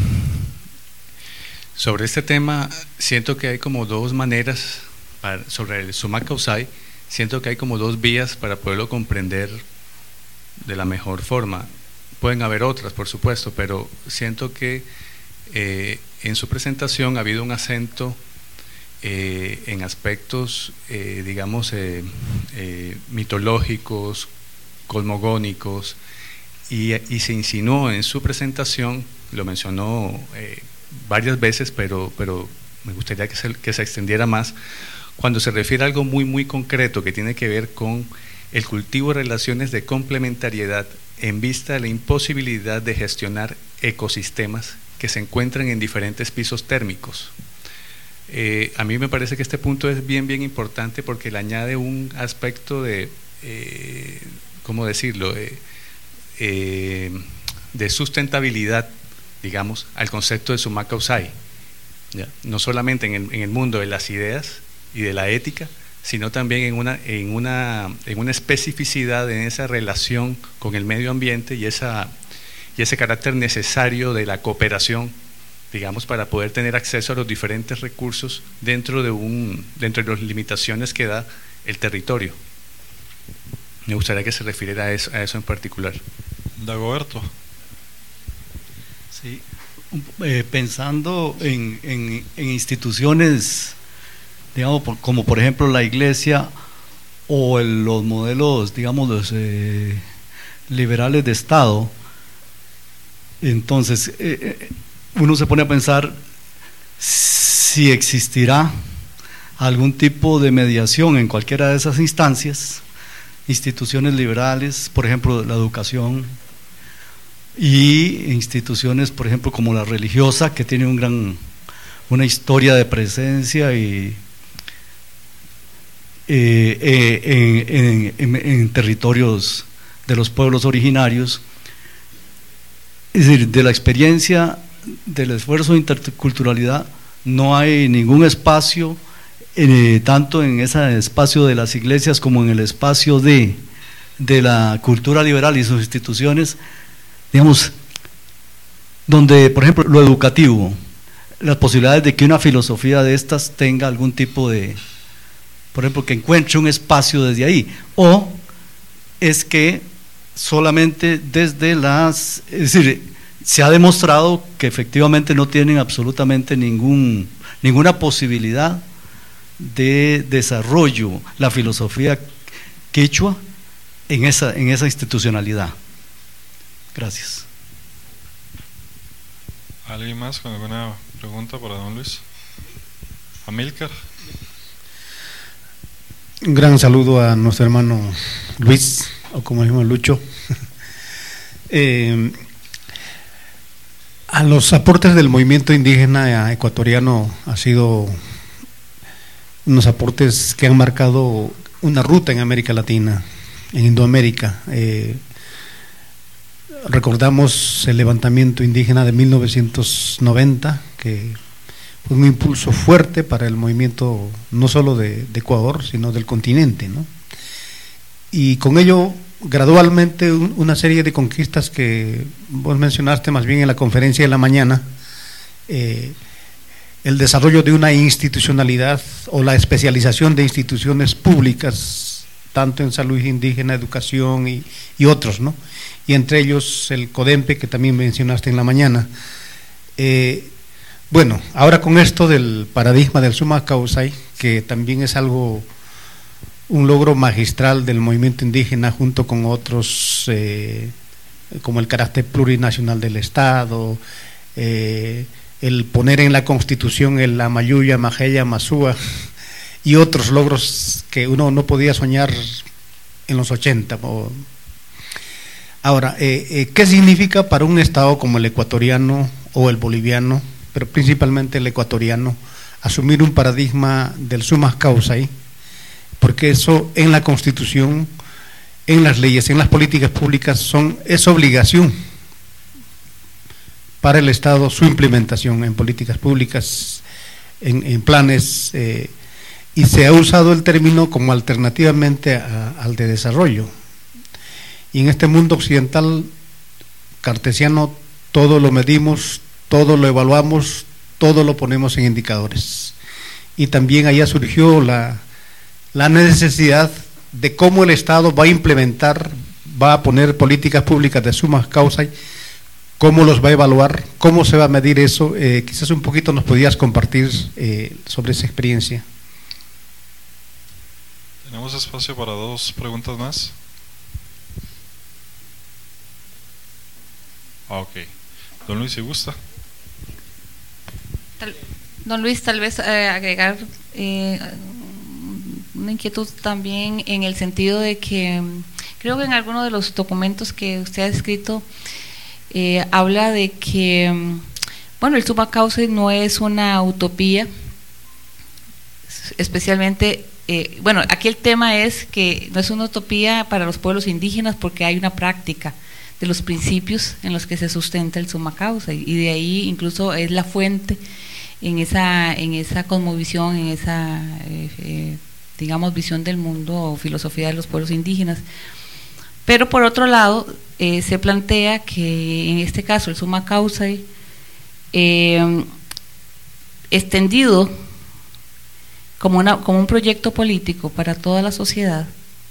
Speaker 4: sobre este tema, siento que hay como dos maneras, para, sobre el summa causa, siento que hay como dos vías para poderlo comprender de la mejor forma. Pueden haber otras, por supuesto, pero siento que eh, en su presentación ha habido un acento eh, en aspectos, eh, digamos, eh, eh, mitológicos, cosmogónicos, Y, y se insinuó en su presentación, lo mencionó eh, varias veces, pero, pero me gustaría que se, que se extendiera más, cuando se refiere a algo muy, muy concreto que tiene que ver con el cultivo de relaciones de complementariedad en vista de la imposibilidad de gestionar ecosistemas que se encuentran en diferentes pisos térmicos. Eh, a mí me parece que este punto es bien, bien importante porque le añade un aspecto de, eh, ¿cómo decirlo?, eh, Eh, de sustentabilidad, digamos, al concepto de summa causa, ¿ya? No solamente en el, en el mundo de las ideas y de la ética, sino también en una, en, una, en una especificidad en esa relación con el medio ambiente y esa, y ese carácter necesario de la cooperación, digamos, para poder tener acceso a los diferentes recursos dentro de, un, dentro de las limitaciones que da el territorio. Me gustaría que se refiriera a eso, a eso en particular.
Speaker 1: Dagoberto.
Speaker 5: Sí, eh, pensando en, en, en instituciones, digamos, por, como por ejemplo la iglesia o el, los modelos, digamos, los eh, liberales de Estado, entonces eh, uno se pone a pensar si existirá algún tipo de mediación en cualquiera de esas instancias, instituciones liberales, por ejemplo la educación, y instituciones, por ejemplo, como la religiosa, que tiene un gran, una historia de presencia y eh, eh, en, en, en, en territorios de los pueblos originarios. Es decir, de la experiencia del esfuerzo de interculturalidad no hay ningún espacio, eh, tanto en ese espacio de las iglesias como en el espacio de, de la cultura liberal y sus instituciones, digamos, donde, por ejemplo, lo educativo, las posibilidades de que una filosofía de estas tenga algún tipo de, por ejemplo, que encuentre un espacio desde ahí, o es que solamente desde las, es decir, se ha demostrado que efectivamente no tienen absolutamente ningún, ninguna posibilidad de desarrollo la filosofía quechua en esa, en esa institucionalidad. Gracias.
Speaker 1: ¿Alguien más con alguna pregunta para don Luis? Amílcar.
Speaker 6: Un gran saludo a nuestro hermano Luis, o como decimos Lucho. eh, a los aportes del movimiento indígena ecuatoriano ha sido unos aportes que han marcado una ruta en América Latina, en Indoamérica. Eh, recordamos el levantamiento indígena de mil novecientos noventa, que fue un impulso fuerte para el movimiento no solo de, de Ecuador, sino del continente, ¿no? Y con ello gradualmente un, una serie de conquistas que vos mencionaste más bien en la conferencia de la mañana, eh, el desarrollo de una institucionalidad o la especialización de instituciones públicas, tanto en salud indígena, educación y, y otros, ¿no? Y entre ellos el CODEMPE, que también mencionaste en la mañana. Eh, bueno, ahora con esto del paradigma del summa causae, que también es algo, un logro magistral del movimiento indígena, junto con otros, eh, como el carácter plurinacional del Estado, eh, el poner en la Constitución el Amayuya, Majeya, Masúa, y otros logros que uno no podía soñar en los ochenta. O, Ahora, eh, eh, ¿qué significa para un Estado como el ecuatoriano o el boliviano, pero principalmente el ecuatoriano, asumir un paradigma del summa causae? Porque eso en la Constitución, en las leyes, en las políticas públicas son, es obligación para el Estado su implementación en políticas públicas, en, en planes, eh, y se ha usado el término como alternativamente a, al de desarrollo. Y en este mundo occidental cartesiano todo lo medimos, todo lo evaluamos, todo lo ponemos en indicadores. Y también allá surgió la, la necesidad de cómo el Estado va a implementar, va a poner políticas públicas de summa causae, cómo los va a evaluar, cómo se va a medir eso. Eh, quizás un poquito nos podías compartir eh, sobre esa experiencia.
Speaker 1: Tenemos espacio para dos preguntas más. Ah, ok. Don Luis, si gusta.
Speaker 2: Tal, don Luis, tal vez eh, agregar eh, una inquietud también en el sentido de que creo que en alguno de los documentos que usted ha escrito eh, habla de que, bueno, el summa causae no es una utopía, especialmente, eh, bueno, aquí el tema es que no es una utopía para los pueblos indígenas porque hay una práctica de los principios en los que se sustenta el summa causae, y de ahí incluso es la fuente en esa en esa cosmovisión, en esa eh, eh, digamos visión del mundo o filosofía de los pueblos indígenas. Pero por otro lado, eh, se plantea que en este caso el summa causae eh, extendido como, una, como un proyecto político para toda la sociedad,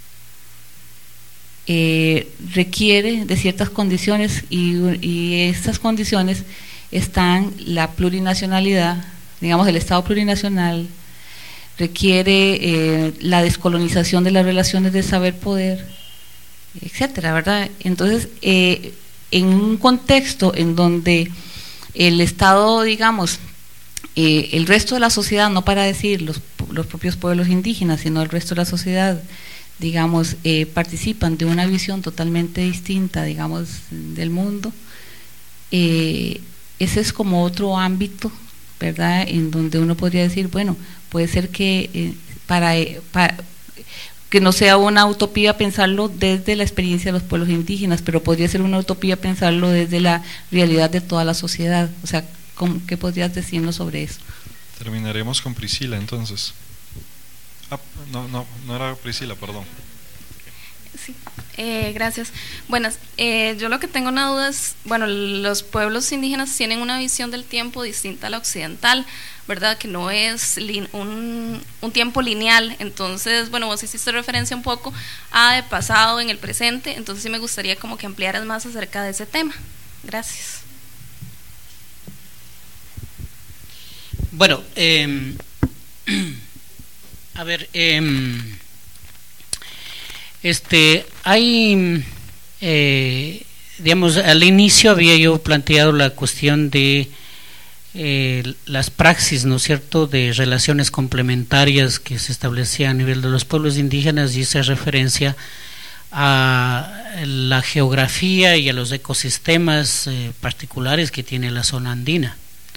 Speaker 2: eh, requiere de ciertas condiciones y, y estas condiciones están la plurinacionalidad, digamos el Estado plurinacional, requiere eh, la descolonización de las relaciones de saber-poder, etcétera, ¿verdad? Entonces, eh, en un contexto en donde el Estado, digamos, eh, el resto de la sociedad, no para decir los, los propios pueblos indígenas, sino el resto de la sociedad, digamos, eh, participan de una visión totalmente distinta, digamos, del mundo, eh, ese es como otro ámbito, ¿verdad?, en donde uno podría decir, bueno, puede ser que eh, para, eh, para que no sea una utopía pensarlo desde la experiencia de los pueblos indígenas, pero podría ser una utopía pensarlo desde la realidad de toda la sociedad. O sea, ¿qué podrías decirnos sobre eso?
Speaker 1: Terminaremos con Priscila entonces. Ah, no, no, no era Priscila, perdón.
Speaker 7: Sí, eh, gracias. Buenas, eh, yo lo que tengo una duda es, bueno, los pueblos indígenas tienen una visión del tiempo distinta a la occidental, ¿verdad? Que no es lin, un, un tiempo lineal. Entonces, bueno, vos hiciste referencia un poco a de pasado en el presente, entonces sí me gustaría como que ampliaras más acerca de ese tema. Gracias.
Speaker 3: Bueno, eh, a ver, eh, este, hay, eh, digamos, al inicio había yo planteado la cuestión de eh, las praxis, ¿no es cierto?, de relaciones complementarias que se establecían a nivel de los pueblos indígenas, y hice referencia a la geografía y a los ecosistemas eh, particulares que tiene la zona andina.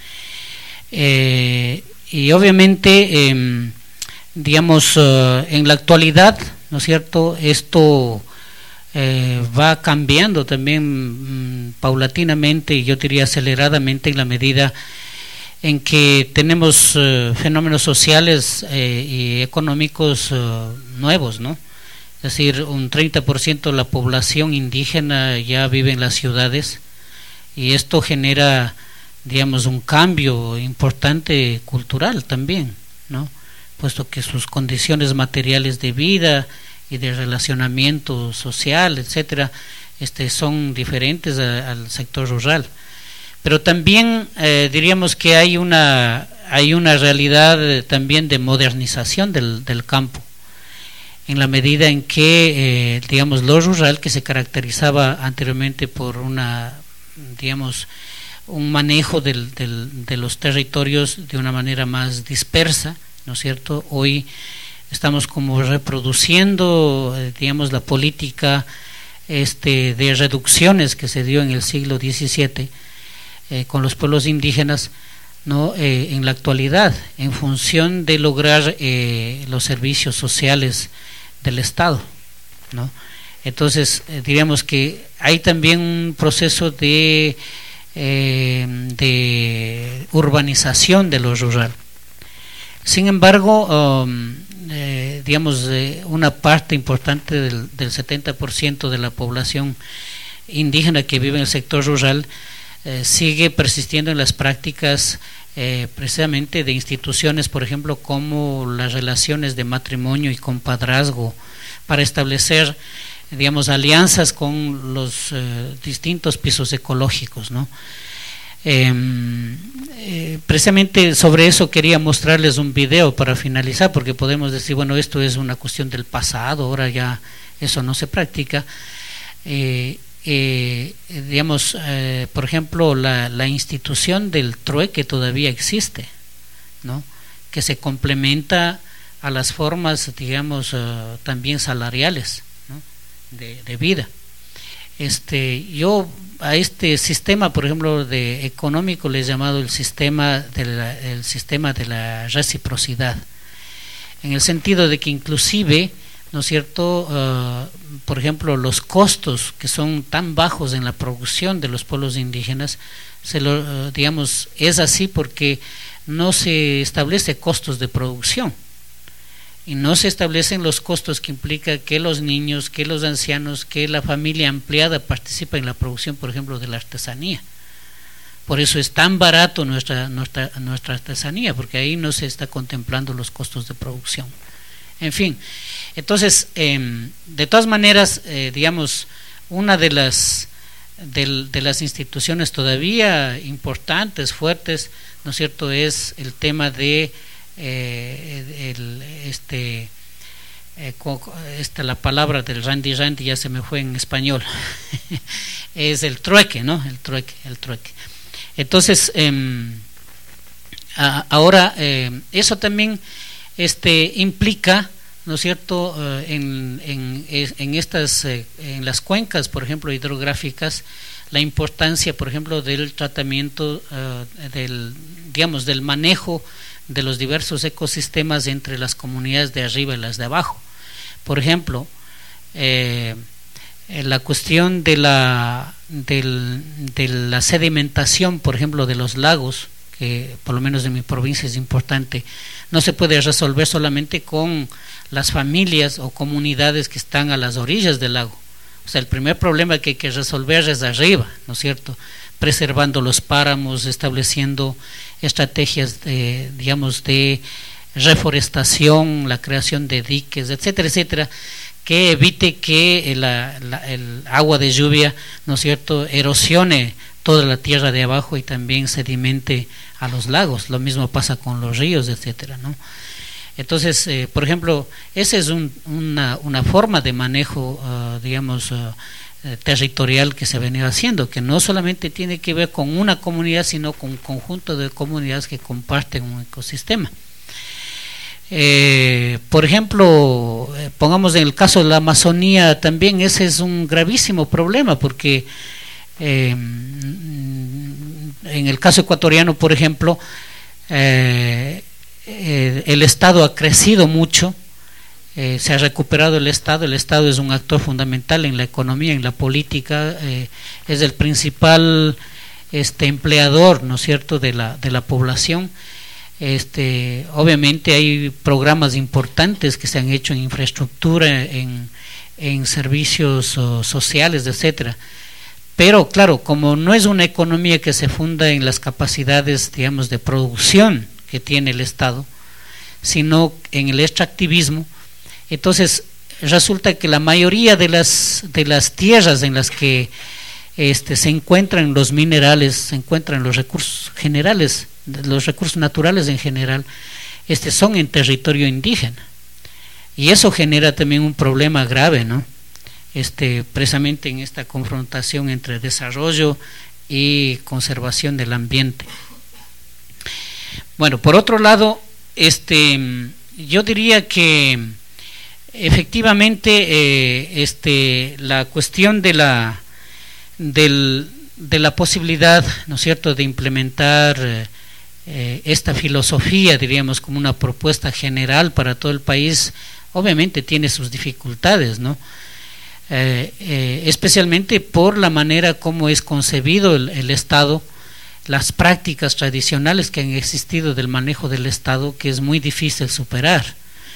Speaker 3: Eh, y obviamente, eh, digamos, uh, en la actualidad, ¿no es cierto?, esto eh, va cambiando también mmm, paulatinamente, y yo diría aceleradamente, en la medida en que tenemos uh, fenómenos sociales eh, y económicos uh, nuevos, ¿no? Es decir, un treinta por ciento de la población indígena ya vive en las ciudades, y esto genera, digamos, un cambio importante cultural también, ¿no?, puesto que sus condiciones materiales de vida y de relacionamiento social, etcétera, este, son diferentes a, al sector rural. Pero también eh, diríamos que hay una hay una realidad eh, también de modernización del, del campo, en la medida en que, eh, digamos, lo rural, que se caracterizaba anteriormente por una, digamos, un manejo del, del, de los territorios de una manera más dispersa, ¿no es cierto? Hoy estamos como reproduciendo, eh, digamos, la política este, de reducciones que se dio en el siglo diecisiete eh, con los pueblos indígenas, ¿no? Eh, en la actualidad, en función de lograr eh, los servicios sociales del Estado, ¿no? Entonces, eh, diríamos que hay también un proceso de, eh, de urbanización de lo rural. Sin embargo, um, eh, digamos, eh, una parte importante del, del setenta por ciento de la población indígena que vive en el sector rural eh, sigue persistiendo en las prácticas eh, precisamente de instituciones, por ejemplo, como las relaciones de matrimonio y compadrazgo, para establecer, digamos, alianzas con los eh, distintos pisos ecológicos, ¿no? Eh, eh, precisamente sobre eso quería mostrarles un video para finalizar, porque podemos decir, bueno, esto es una cuestión del pasado, ahora ya eso no se practica. Eh, eh, digamos, eh, por ejemplo, la, la institución del trueque todavía existe, ¿no?, que se complementa a las formas, digamos, uh, también salariales, ¿no?, de, de vida. Este, yo a este sistema, por ejemplo, de económico, le he llamado el sistema de la, el sistema de la reciprocidad, en el sentido de que inclusive, ¿no es cierto?, uh, por ejemplo, los costos que son tan bajos en la producción de los pueblos indígenas, se lo, uh, digamos, es así porque no se establece costos de producción. y no se establecen los costos que implica que los niños, que los ancianos, que la familia ampliada participe en la producción, por ejemplo, de la artesanía. Por eso es tan barato nuestra, nuestra, nuestra artesanía, porque ahí no se está contemplando los costos de producción. En fin, entonces, eh, de todas maneras, eh, digamos, una de las, de, de las instituciones todavía importantes, fuertes, ¿no es cierto?, es el tema de eh, el, este, eh, esta, la palabra del Randy Randy ya se me fue en español, es el trueque, ¿no? El trueque, el trueque. Entonces, eh, a, ahora, eh, eso también este, implica, ¿no es cierto?, eh, en, en, en estas, eh, en las cuencas, por ejemplo, hidrográficas, la importancia, por ejemplo, del tratamiento, uh, del, digamos, del manejo de los diversos ecosistemas entre las comunidades de arriba y las de abajo. Por ejemplo, eh, la cuestión de la, del, de la sedimentación, por ejemplo, de los lagos, que por lo menos en mi provincia es importante, no se puede resolver solamente con las familias o comunidades que están a las orillas del lago. O sea, el primer problema que hay que resolver es arriba, ¿no es cierto?, preservando los páramos, estableciendo estrategias de, digamos, de reforestación, la creación de diques, etcétera, etcétera, que evite que la, la, el agua de lluvia, ¿no es cierto?, erosione toda la tierra de abajo y también sedimente a los lagos. Lo mismo pasa con los ríos, etcétera, ¿no? Entonces, eh, por ejemplo, esa es un, una, una forma de manejo, uh, digamos, uh, territorial que se ha venido haciendo, que no solamente tiene que ver con una comunidad, sino con un conjunto de comunidades que comparten un ecosistema. Eh, por ejemplo, eh, pongamos en el caso de la Amazonía, también ese es un gravísimo problema, porque eh, en el caso ecuatoriano, por ejemplo, eh, eh, el Estado ha crecido mucho, eh, se ha recuperado el Estado, el Estado es un actor fundamental en la economía, en la política, eh, es el principal este, empleador, ¿no es cierto?, de la, de la población. Este, obviamente hay programas importantes que se han hecho en infraestructura, en, en servicios oh, sociales, etcétera. Pero claro, como no es una economía que se funda en las capacidades, digamos, de producción que tiene el Estado, sino en el extractivismo, entonces resulta que la mayoría de las, de las tierras en las que este, se encuentran los minerales, se encuentran los recursos generales, los recursos naturales en general, este, son en territorio indígena, y eso genera también un problema grave, ¿no? Este, precisamente en esta confrontación entre desarrollo y conservación del ambiente. Bueno, por otro lado, este, yo diría que efectivamente eh, este, la cuestión de la, del, de la posibilidad, ¿no es cierto?, de implementar eh, eh, esta filosofía, diríamos, como una propuesta general para todo el país, obviamente tiene sus dificultades, ¿no? Eh, eh, especialmente por la manera como es concebido el, el Estado, las prácticas tradicionales que han existido del manejo del Estado, que es muy difícil superar.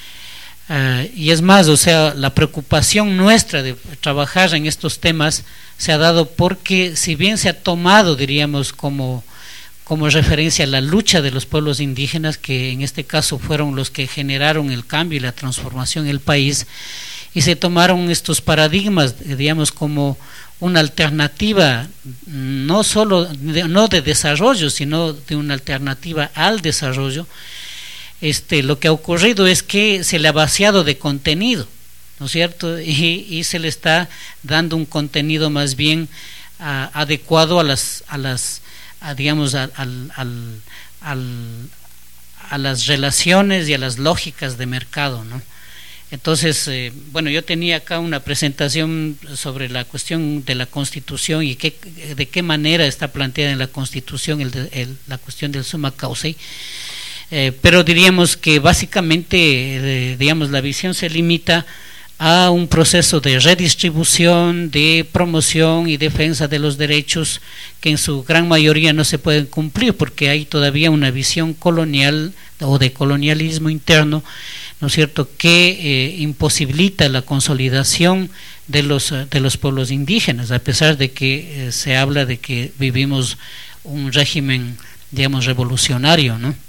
Speaker 3: Uh, y es más, o sea, la preocupación nuestra de trabajar en estos temas se ha dado porque, si bien se ha tomado, diríamos, como, como referencia la lucha de los pueblos indígenas, que en este caso fueron los que generaron el cambio y la transformación en el país, y se tomaron estos paradigmas, digamos, como una alternativa, no solo de, no de desarrollo, sino de una alternativa al desarrollo. Este, lo que ha ocurrido es que se le ha vaciado de contenido, ¿no es cierto? Y, y se le está dando un contenido más bien a, adecuado a las, a las a, digamos, a, al, al, al, a las relaciones y a las lógicas de mercado, ¿no? Entonces, eh, bueno, yo tenía acá una presentación sobre la cuestión de la Constitución y qué, de qué manera está planteada en la Constitución el, el, la cuestión del summa causa. Eh, pero diríamos que básicamente, eh, digamos, la visión se limita a un proceso de redistribución, de promoción y defensa de los derechos que en su gran mayoría no se pueden cumplir porque hay todavía una visión colonial o de colonialismo interno ¿no es cierto?, que eh, imposibilita la consolidación de los, de los pueblos indígenas, a pesar de que eh, se habla de que vivimos un régimen, digamos, revolucionario, ¿no?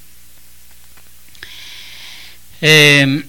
Speaker 3: Eh,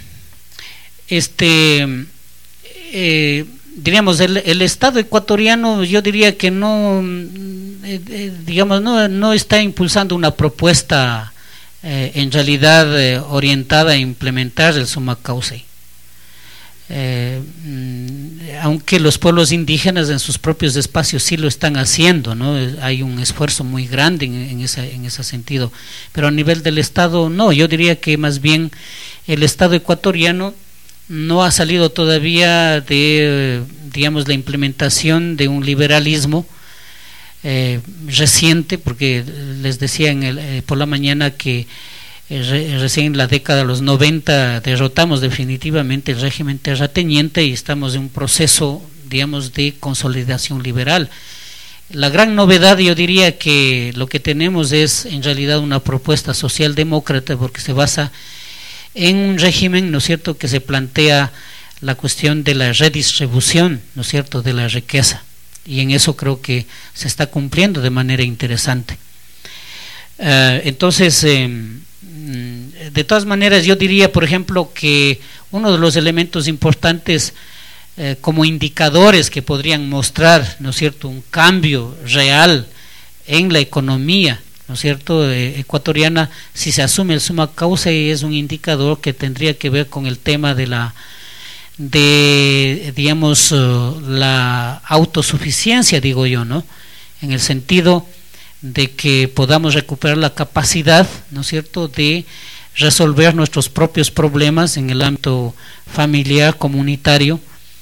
Speaker 3: este, eh, diríamos, el, el Estado ecuatoriano, yo diría que no, eh, eh, digamos, no, no está impulsando una propuesta eh, en realidad eh, orientada a implementar el summa causa. Eh, aunque los pueblos indígenas en sus propios espacios sí lo están haciendo, ¿no? Hay un esfuerzo muy grande en, en, esa, en ese sentido, pero a nivel del Estado no. Yo diría que más bien el Estado ecuatoriano no ha salido todavía de, digamos, la implementación de un liberalismo eh, reciente, porque les decía en el, eh, por la mañana que eh, recién en la década de los noventa derrotamos definitivamente el régimen terrateniente y estamos en un proceso, digamos, de consolidación liberal. La gran novedad, yo diría que lo que tenemos es en realidad una propuesta socialdemócrata, porque se basa en un régimen, ¿no es cierto?, que se plantea la cuestión de la redistribución, ¿no es cierto?, de la riqueza, y en eso creo que se está cumpliendo de manera interesante. Uh, entonces, eh, de todas maneras, yo diría, por ejemplo, que uno de los elementos importantes eh, como indicadores que podrían mostrar, ¿no es cierto?, un cambio real en la economía, ¿no es cierto?, eh, ecuatoriana, si se asume el summa causa, es un indicador que tendría que ver con el tema de la de digamos uh, la autosuficiencia, digo yo, ¿no?, en el sentido de que podamos recuperar la capacidad, ¿no es cierto?, de resolver nuestros propios problemas en el ámbito familiar, comunitario,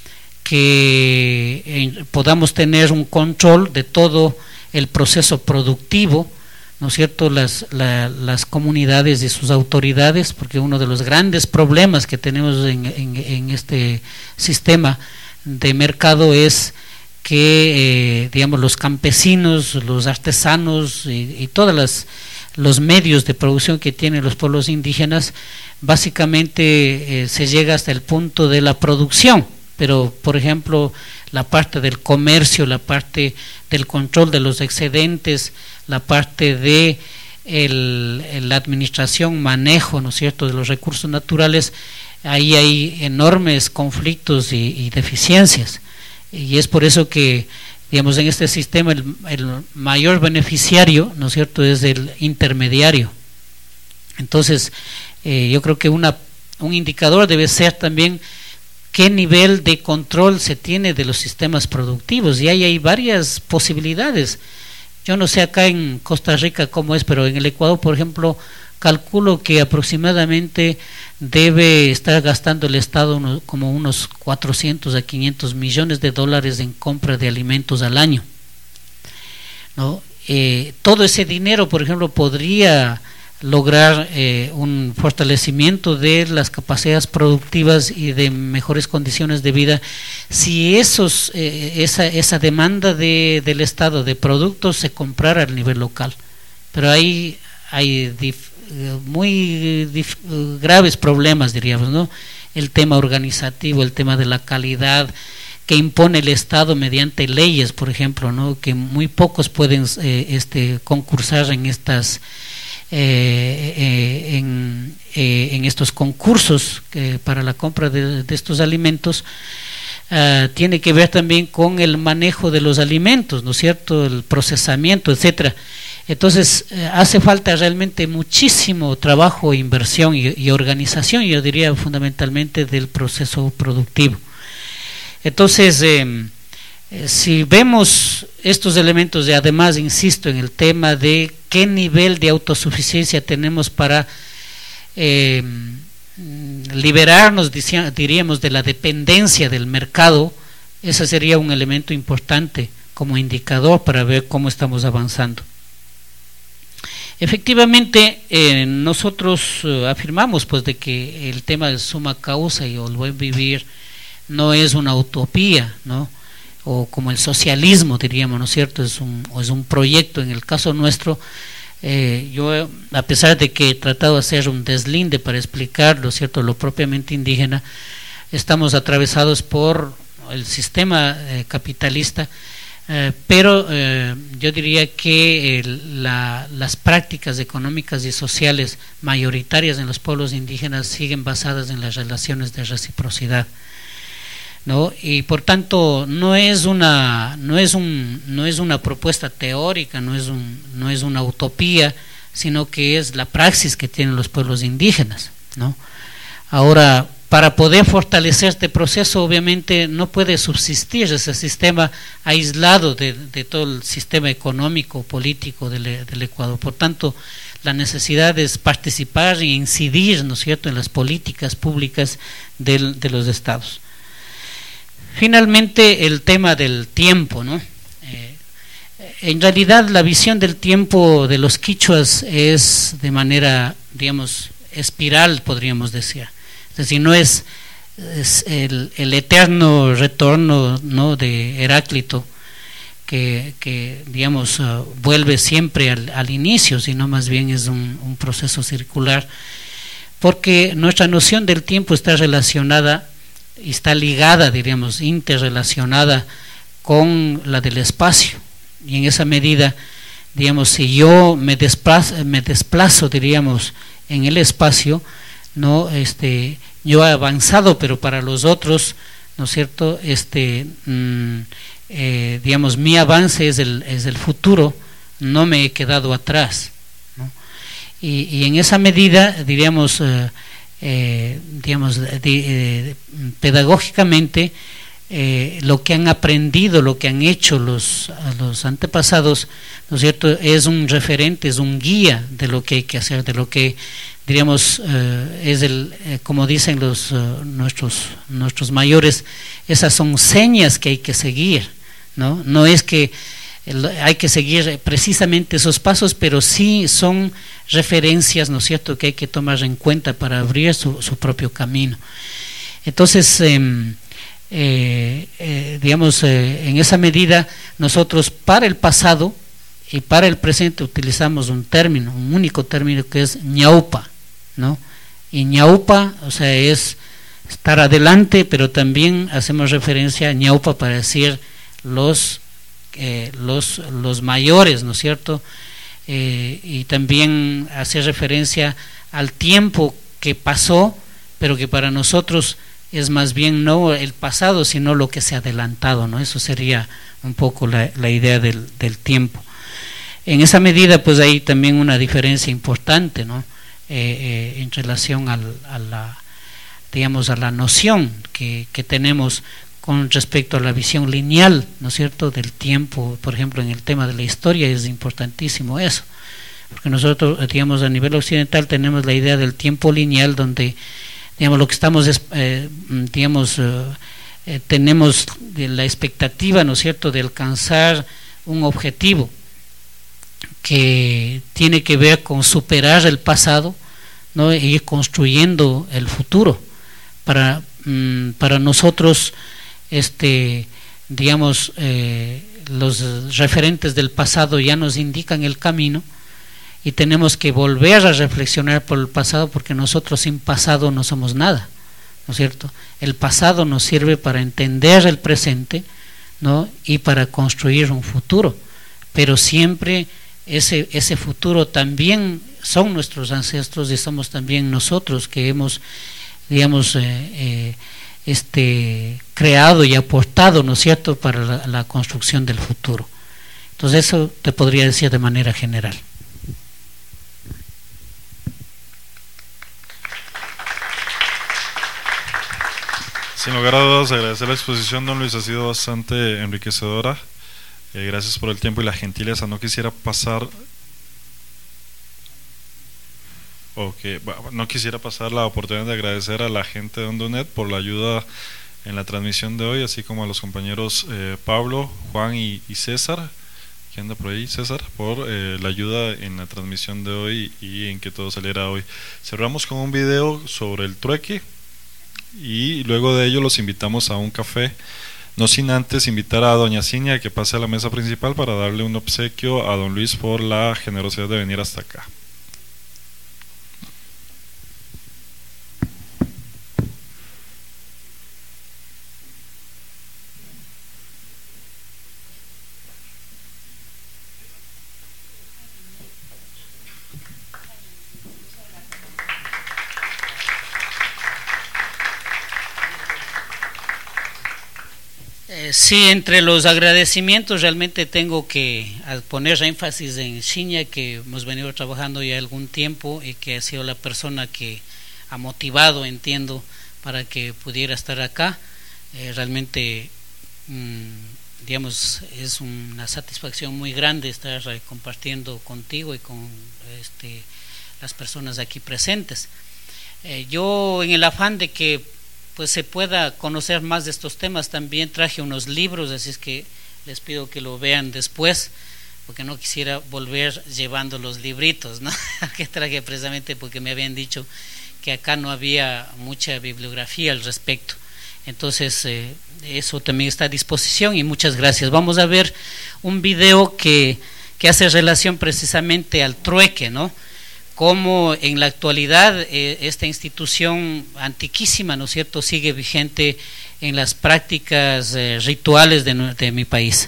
Speaker 3: que eh, podamos tener un control de todo el proceso productivo, ¿no es cierto?, las, la, las comunidades y sus autoridades, porque uno de los grandes problemas que tenemos en, en, en este sistema de mercado es que, eh, digamos, los campesinos, los artesanos y, y todos las, los medios de producción que tienen los pueblos indígenas, básicamente eh, se llega hasta el punto de la producción, pero, por ejemplo, la parte del comercio, la parte del control de los excedentes, la parte de el, la administración, manejo, ¿no es cierto?, de los recursos naturales, ahí hay enormes conflictos y, y deficiencias, y es por eso que, digamos, en este sistema el, el mayor beneficiario, ¿no es cierto?, es el intermediario. Entonces, eh, yo creo que una, un indicador debe ser también qué nivel de control se tiene de los sistemas productivos, y ahí hay varias posibilidades. Yo no sé acá en Costa Rica cómo es, pero en el Ecuador, por ejemplo, calculo que aproximadamente debe estar gastando el Estado uno, como unos cuatrocientos a quinientos millones de dólares en compra de alimentos al año, ¿no? Eh, todo ese dinero, por ejemplo, podría lograr eh, un fortalecimiento de las capacidades productivas y de mejores condiciones de vida si esos eh, esa esa demanda de, del Estado de productos se comprara a nivel local. Pero ahí hay dif, muy dif, graves problemas, diríamos, ¿no? El tema organizativo, el tema de la calidad que impone el Estado mediante leyes, por ejemplo, ¿no?, que muy pocos pueden eh, este concursar en estas Eh, eh, en, eh, en estos concursos eh, para la compra de, de estos alimentos. Uh, tiene que ver también con el manejo de los alimentos, ¿no es cierto?, el procesamiento, etcétera. Entonces eh, hace falta realmente muchísimo trabajo, inversión y, y organización, yo diría fundamentalmente del proceso productivo. Entonces eh, Eh, si vemos estos elementos, y además insisto en el tema de qué nivel de autosuficiencia tenemos para eh, liberarnos, diríamos, de la dependencia del mercado, ese sería un elemento importante como indicador para ver cómo estamos avanzando. Efectivamente, eh, nosotros eh, afirmamos pues de que el tema del summa causa y el buen vivir no es una utopía, ¿no?, o como el socialismo, diríamos, ¿no es cierto?, es un, es un proyecto. En el caso nuestro, eh, yo a pesar de que he tratado de hacer un deslinde para explicar, ¿no es cierto?, lo propiamente indígena, estamos atravesados por el sistema eh, capitalista, eh, pero eh, yo diría que el, la, las prácticas económicas y sociales mayoritarias en los pueblos indígenas siguen basadas en las relaciones de reciprocidad, ¿no? Y por tanto no es una no es un no es una propuesta teórica, no es un no es una utopía, sino que es la praxis que tienen los pueblos indígenas, ¿no? Ahora, para poder fortalecer este proceso, obviamente no puede subsistir ese sistema aislado de, de todo el sistema económico político del, del Ecuador. Por tanto, la necesidad es participar e incidir, ¿no es cierto?, en las políticas públicas del, de los estados. Finalmente, el tema del tiempo, ¿no? Eh, en realidad, la visión del tiempo de los quichuas es de manera, digamos, espiral, podríamos decir. Es decir, no es, es el, el eterno retorno, ¿no?, de Heráclito, que, que digamos, uh, vuelve siempre al, al inicio, sino más bien es un, un proceso circular, porque nuestra noción del tiempo está relacionada y está ligada, diríamos, interrelacionada con la del espacio, y en esa medida, digamos, si yo me desplazo, me desplazo diríamos, en el espacio, no, este, yo he avanzado, pero para los otros, ¿no es cierto?, este, mmm, eh, digamos, mi avance es el, es el futuro, no me he quedado atrás, ¿no? Y, y en esa medida, diríamos, eh, eh, digamos, de, de, pedagógicamente, eh, lo que han aprendido, lo que han hecho los, los antepasados, ¿no es cierto?, es un referente, es un guía de lo que hay que hacer, de lo que diríamos, eh, es el, eh, como dicen los uh, nuestros nuestros mayores, esas son señas que hay que seguir, ¿no? No es que el, hay que seguir precisamente esos pasos, pero sí son referencias, ¿no es cierto?, que hay que tomar en cuenta para abrir su, su propio camino. Entonces, eh, eh, eh, digamos, eh, en esa medida, nosotros para el pasado y para el presente utilizamos un término, un único término, que es ñaupa, ¿no? Y ñaupa, o sea, es estar adelante, pero también hacemos referencia a ñaupa para decir los, eh, los, los mayores, ¿no es cierto? Eh, y también hacer referencia al tiempo que pasó, pero que para nosotros es más bien no el pasado, sino lo que se ha adelantado, ¿no? Eso sería un poco la, la idea del, del tiempo. En esa medida, pues hay también una diferencia importante, ¿no? Eh, eh, en relación al, a la, digamos, a la noción que, que tenemos con respecto a la visión lineal, ¿no es cierto?, del tiempo. Por ejemplo, en el tema de la historia es importantísimo eso, porque nosotros, digamos, a nivel occidental tenemos la idea del tiempo lineal, donde, digamos, lo que estamos, eh, digamos, eh, eh, tenemos la expectativa, ¿no es cierto?, de alcanzar un objetivo que tiene que ver con superar el pasado, ¿no?, e ir construyendo el futuro. Para, mm, para nosotros, este, digamos, eh, los referentes del pasado ya nos indican el camino, y tenemos que volver a reflexionar por el pasado, porque nosotros sin pasado no somos nada, ¿no es cierto? El pasado nos sirve para entender el presente, ¿no?, y para construir un futuro, pero siempre ese, ese futuro también son nuestros ancestros, y somos también nosotros que hemos, digamos, eh, eh, este, creado y aportado, ¿no es cierto?, para la, la construcción del futuro. Entonces eso te podría decir de manera general.
Speaker 1: Sin lugar a dudas, agradecer la exposición, don Luis, ha sido bastante enriquecedora. Eh, gracias por el tiempo y la gentileza. No quisiera pasar okay, no quisiera pasar la oportunidad de agradecer a la gente de Hondonet por la ayuda en la transmisión de hoy, así como a los compañeros eh, Pablo, Juan y, y César, que anda por ahí, César, por eh, la ayuda en la transmisión de hoy y en que todo saliera hoy. Cerramos con un video sobre el trueque, y luego de ello los invitamos a un café, no sin antes invitar a doña Ciña a que pase a la mesa principal para darle un obsequio a don Luis por la generosidad de venir hasta acá.
Speaker 3: Eh, sí, entre los agradecimientos realmente tengo que poner énfasis en Xiña, que hemos venido trabajando ya algún tiempo y que ha sido la persona que ha motivado, entiendo, para que pudiera estar acá. Eh, realmente, mmm, digamos, es una satisfacción muy grande estar eh, compartiendo contigo y con este, las personas aquí presentes. Eh, yo, en el afán de que pues se pueda conocer más de estos temas, también traje unos libros, así es que les pido que lo vean después, porque no quisiera volver llevando los libritos, ¿no? que traje precisamente porque me habían dicho que acá no había mucha bibliografía al respecto. Entonces, eh, eso también está a disposición y muchas gracias. Vamos a ver un video que, que hace relación precisamente al trueque, ¿no? Cómo en la actualidad eh, esta institución antiquísima, ¿no es cierto?, sigue vigente en las prácticas eh, rituales de, de mi país.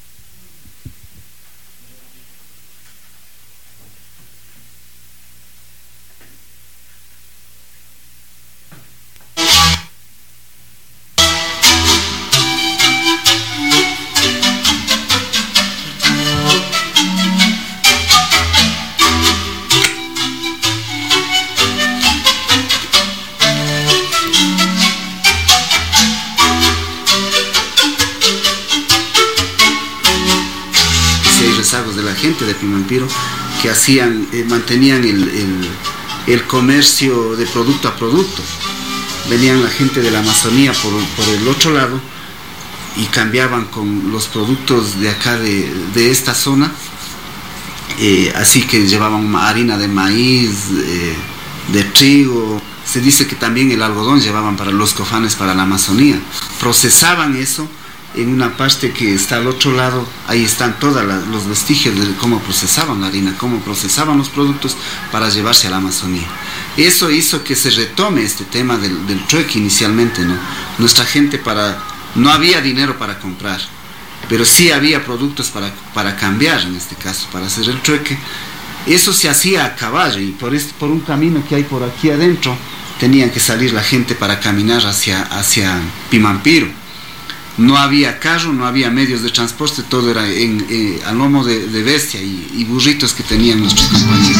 Speaker 8: De Pimampiro que hacían, eh, mantenían el, el, el comercio de producto a producto. Venían la gente de la Amazonía por, por el otro lado y cambiaban con los productos de acá de, de esta zona, eh, así que llevaban harina de maíz, eh, de trigo. Se dice que también el algodón llevaban para los cofanes para la Amazonía. Procesaban eso en una parte que está al otro lado. Ahí están todos los vestigios de cómo procesaban la harina, cómo procesaban los productos para llevarse a la Amazonía. Eso hizo que se retome este tema del, del trueque inicialmente, ¿no? Nuestra gente, para no había dinero para comprar, pero sí había productos para, para cambiar, en este caso, para hacer el trueque. Eso se hacía a caballo y por, este, por un camino que hay por aquí adentro tenían que salir la gente para caminar hacia, hacia Pimampiro. No había carro, no había medios de transporte, todo era en, eh, al lomo de, de bestia y, y burritos que tenían nuestros compañeros.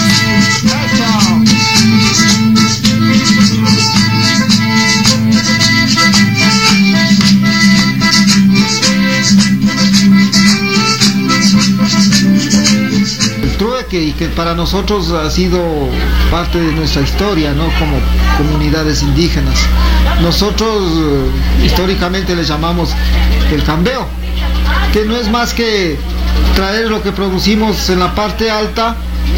Speaker 9: El trueque, y que para nosotros ha sido parte de nuestra historia, ¿no? Como comunidades indígenas. Nosotros eh, históricamente le llamamos el cambeo, que no es más que traer lo que producimos en la parte alta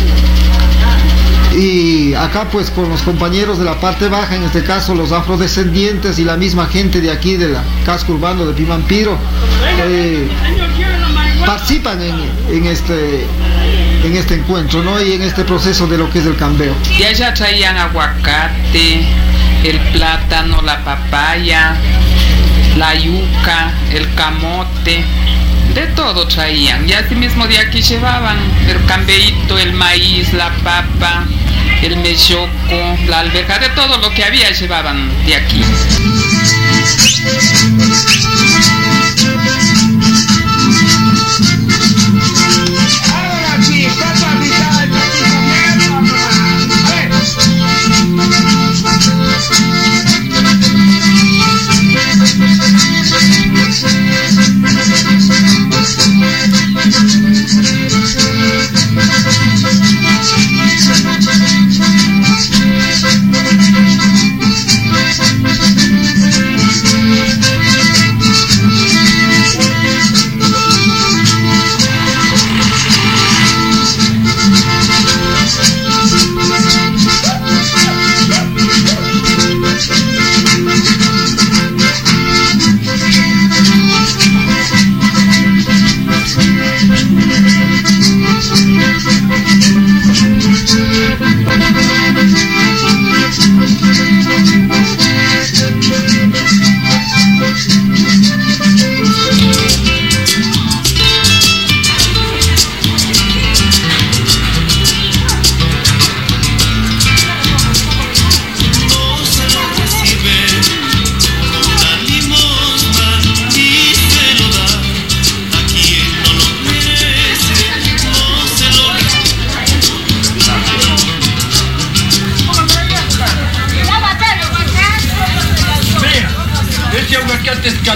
Speaker 9: y acá pues con los compañeros de la parte baja, en este caso los afrodescendientes y la misma gente de aquí de la casco urbano de Pimampiro, eh, participan en, en este en este encuentro, ¿no? Y en este proceso de lo que es el cambeo.
Speaker 10: Y allá traían aguacate, el plátano, la papaya, la yuca, el camote, de todo traían. Y así mismo de aquí llevaban el cambeíto, el maíz, la papa, el melloco, la alberja, de todo lo que había llevaban de aquí.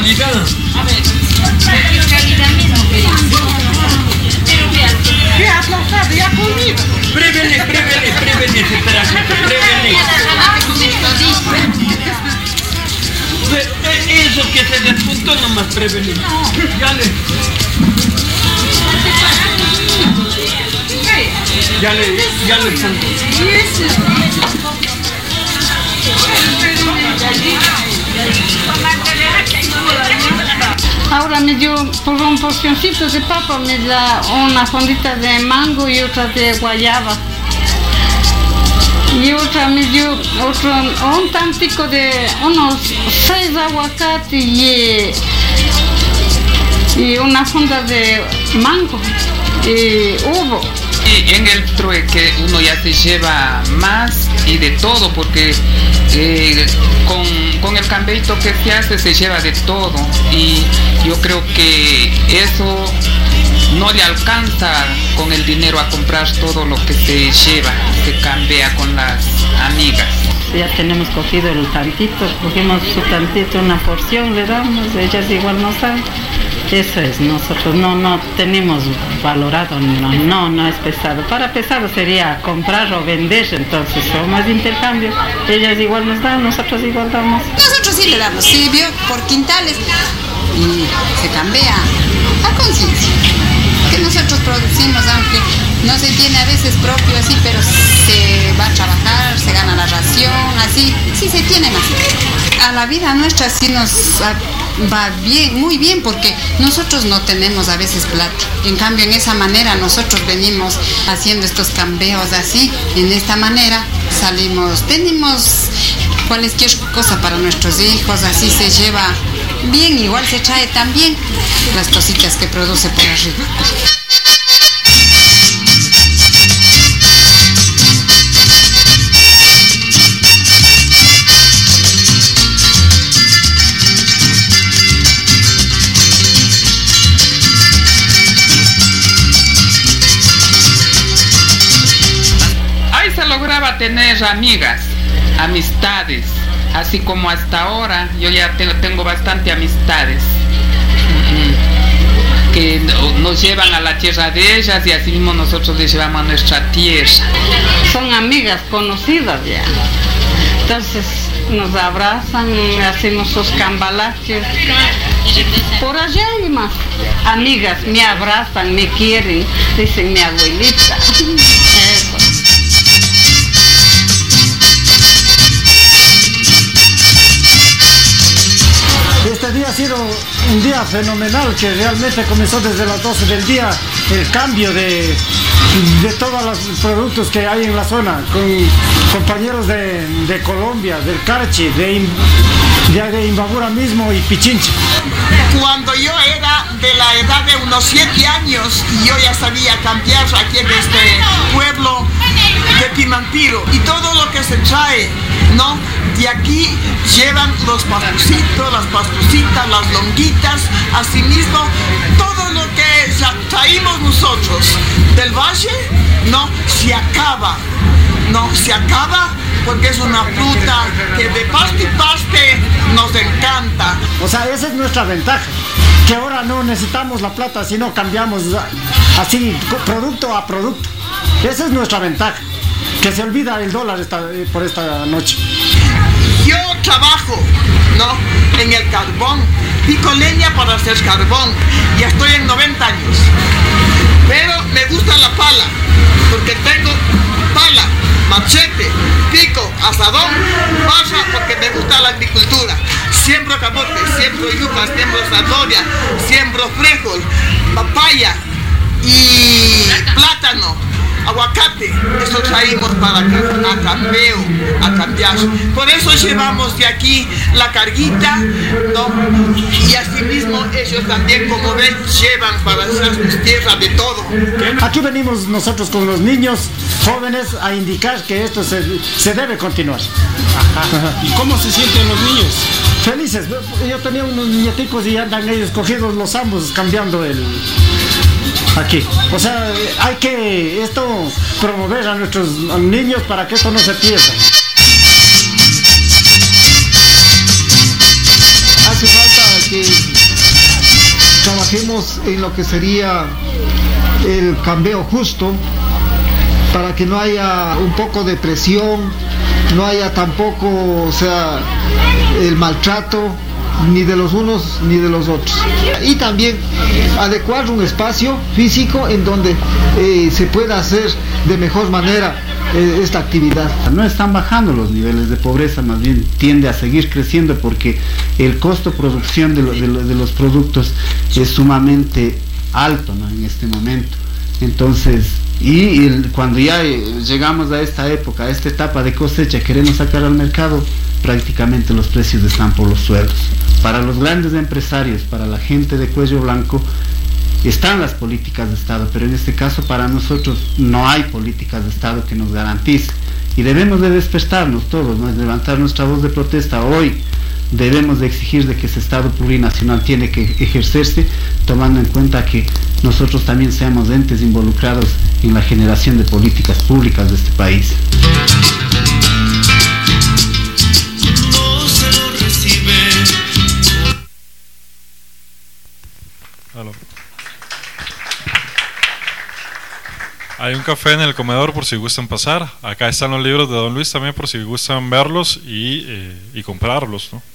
Speaker 11: calidad.
Speaker 12: A ver, calidad mismo. ¿Qué has lanzado? ¿Ya comido?
Speaker 11: Prevene, prevene, prevene ese pedazo, prevene. Eso que se despuntó nomás prevene. Ya le... Ya le, ya le punto.
Speaker 12: Ahora me dio por un porcioncito de papa, me da una fondita de mango y otra de guayaba. Y otra me dio otro, un tantico de unos seis aguacates y, y una funda de mango y uvo.
Speaker 10: Y en el trueque uno ya se lleva más y de todo, porque eh, con, con el cambeito que se hace se lleva de todo, y yo creo que eso no le alcanza con el dinero a comprar todo lo que se lleva, se cambia con las amigas.
Speaker 12: Ya tenemos cogido el tantito, cogimos su tantito, una porción le damos, ellas igual no saben. Eso es, nosotros no, no tenemos valorado, no, no, no es pesado. Para pesado sería comprar o vender, entonces somos de intercambio. Ellas igual nos dan, nosotros igual damos.
Speaker 13: Nosotros sí le damos, sí, vio, por quintales y se cambia a conciencia. Que nosotros producimos, aunque no se tiene a veces propio así, pero se va a trabajar, se gana la ración, así, sí se tiene más. A la vida nuestra sí nos va bien, muy bien, porque nosotros no tenemos a veces plata. En cambio, en esa manera nosotros venimos haciendo estos cambios así, en esta manera salimos, tenemos cualquier cosa para nuestros hijos, así se lleva bien, igual se trae también las cositas que produce por arriba.
Speaker 10: Se lograba tener amigas, amistades, así como hasta ahora yo ya tengo, tengo bastante amistades que nos llevan a la tierra de ellas y así mismo nosotros les llevamos a nuestra tierra.
Speaker 12: Son amigas conocidas ya, entonces nos abrazan, hacemos sus cambalaches. Por allá hay más amigas, me abrazan, me quieren, dicen mi abuelita. Eso.
Speaker 14: Este día ha sido un día fenomenal, que realmente comenzó desde las doce del día el cambio de, de todos los productos que hay en la zona, con compañeros de, de Colombia, del Carchi, de, de, de Imbabura mismo y Pichincha.
Speaker 15: Cuando yo era de la edad de unos siete años, yo ya sabía cambiar aquí en este pueblo de Pimampiro, y todo lo que se trae, ¿no? De aquí llevan los pastucitos, las pastucitas, las longuitas, asimismo todo lo que traímos nosotros del valle, no se acaba, no se acaba, porque es una fruta que de paste y paste nos encanta.
Speaker 14: O sea, esa es nuestra ventaja, que ahora no necesitamos la plata, sino cambiamos así producto a producto. Esa es nuestra ventaja, que se olvida el dólar esta, por esta noche.
Speaker 15: Yo trabajo, ¿no?, en el carbón, pico leña para hacer carbón, y estoy en noventa años, pero me gusta la pala, porque tengo pala, machete, pico, asadón, barra, porque me gusta la agricultura. Siembro camote, siembro yuca, siembro zanahoria, siembro frijol, papaya y plátano, aguacate. Eso traímos para acá, a cambio, a cambiar. Por eso llevamos de aquí la carguita, ¿no? Y asimismo ellos también, como ven, llevan para hacer sus tierras de todo.
Speaker 14: Aquí venimos nosotros con los niños jóvenes a indicar que esto se, se debe continuar.
Speaker 11: Ajá. ¿Y cómo se sienten los niños?
Speaker 14: Felices. Yo tenía unos nieticos y andan ellos cogidos los ambos cambiando el... aquí. O sea, hay que esto promover a nuestros niños para que esto no se pierda.
Speaker 9: Hace falta que trabajemos en lo que sería el cambio justo, para que no haya un poco de presión, no haya tampoco, o sea, el maltrato ni de los unos ni de los otros. Y también adecuar un espacio físico en donde eh, se pueda hacer de mejor manera eh, esta actividad.
Speaker 16: No están bajando los niveles de pobreza, más bien tiende a seguir creciendo porque el costo de producción de, lo, de, lo, de los productos es sumamente alto, ¿no?, en este momento. Entonces, y el, cuando ya llegamos a esta época, a esta etapa de cosecha, queremos sacar al mercado, prácticamente los precios están por los suelos. Para los grandes empresarios, para la gente de cuello blanco, están las políticas de Estado, pero en este caso para nosotros no hay políticas de Estado que nos garantice. Y debemos de despertarnos todos, ¿no?, levantar nuestra voz de protesta. Hoy debemos de exigir de que ese Estado plurinacional tiene que ejercerse, tomando en cuenta que nosotros también seamos entes involucrados en la generación de políticas públicas de este país.
Speaker 17: No se lo recibe.
Speaker 1: Aló. Hay un café en el comedor por si gustan pasar. Acá están los libros de Don Luis también por si gustan verlos y, eh, y comprarlos, ¿no?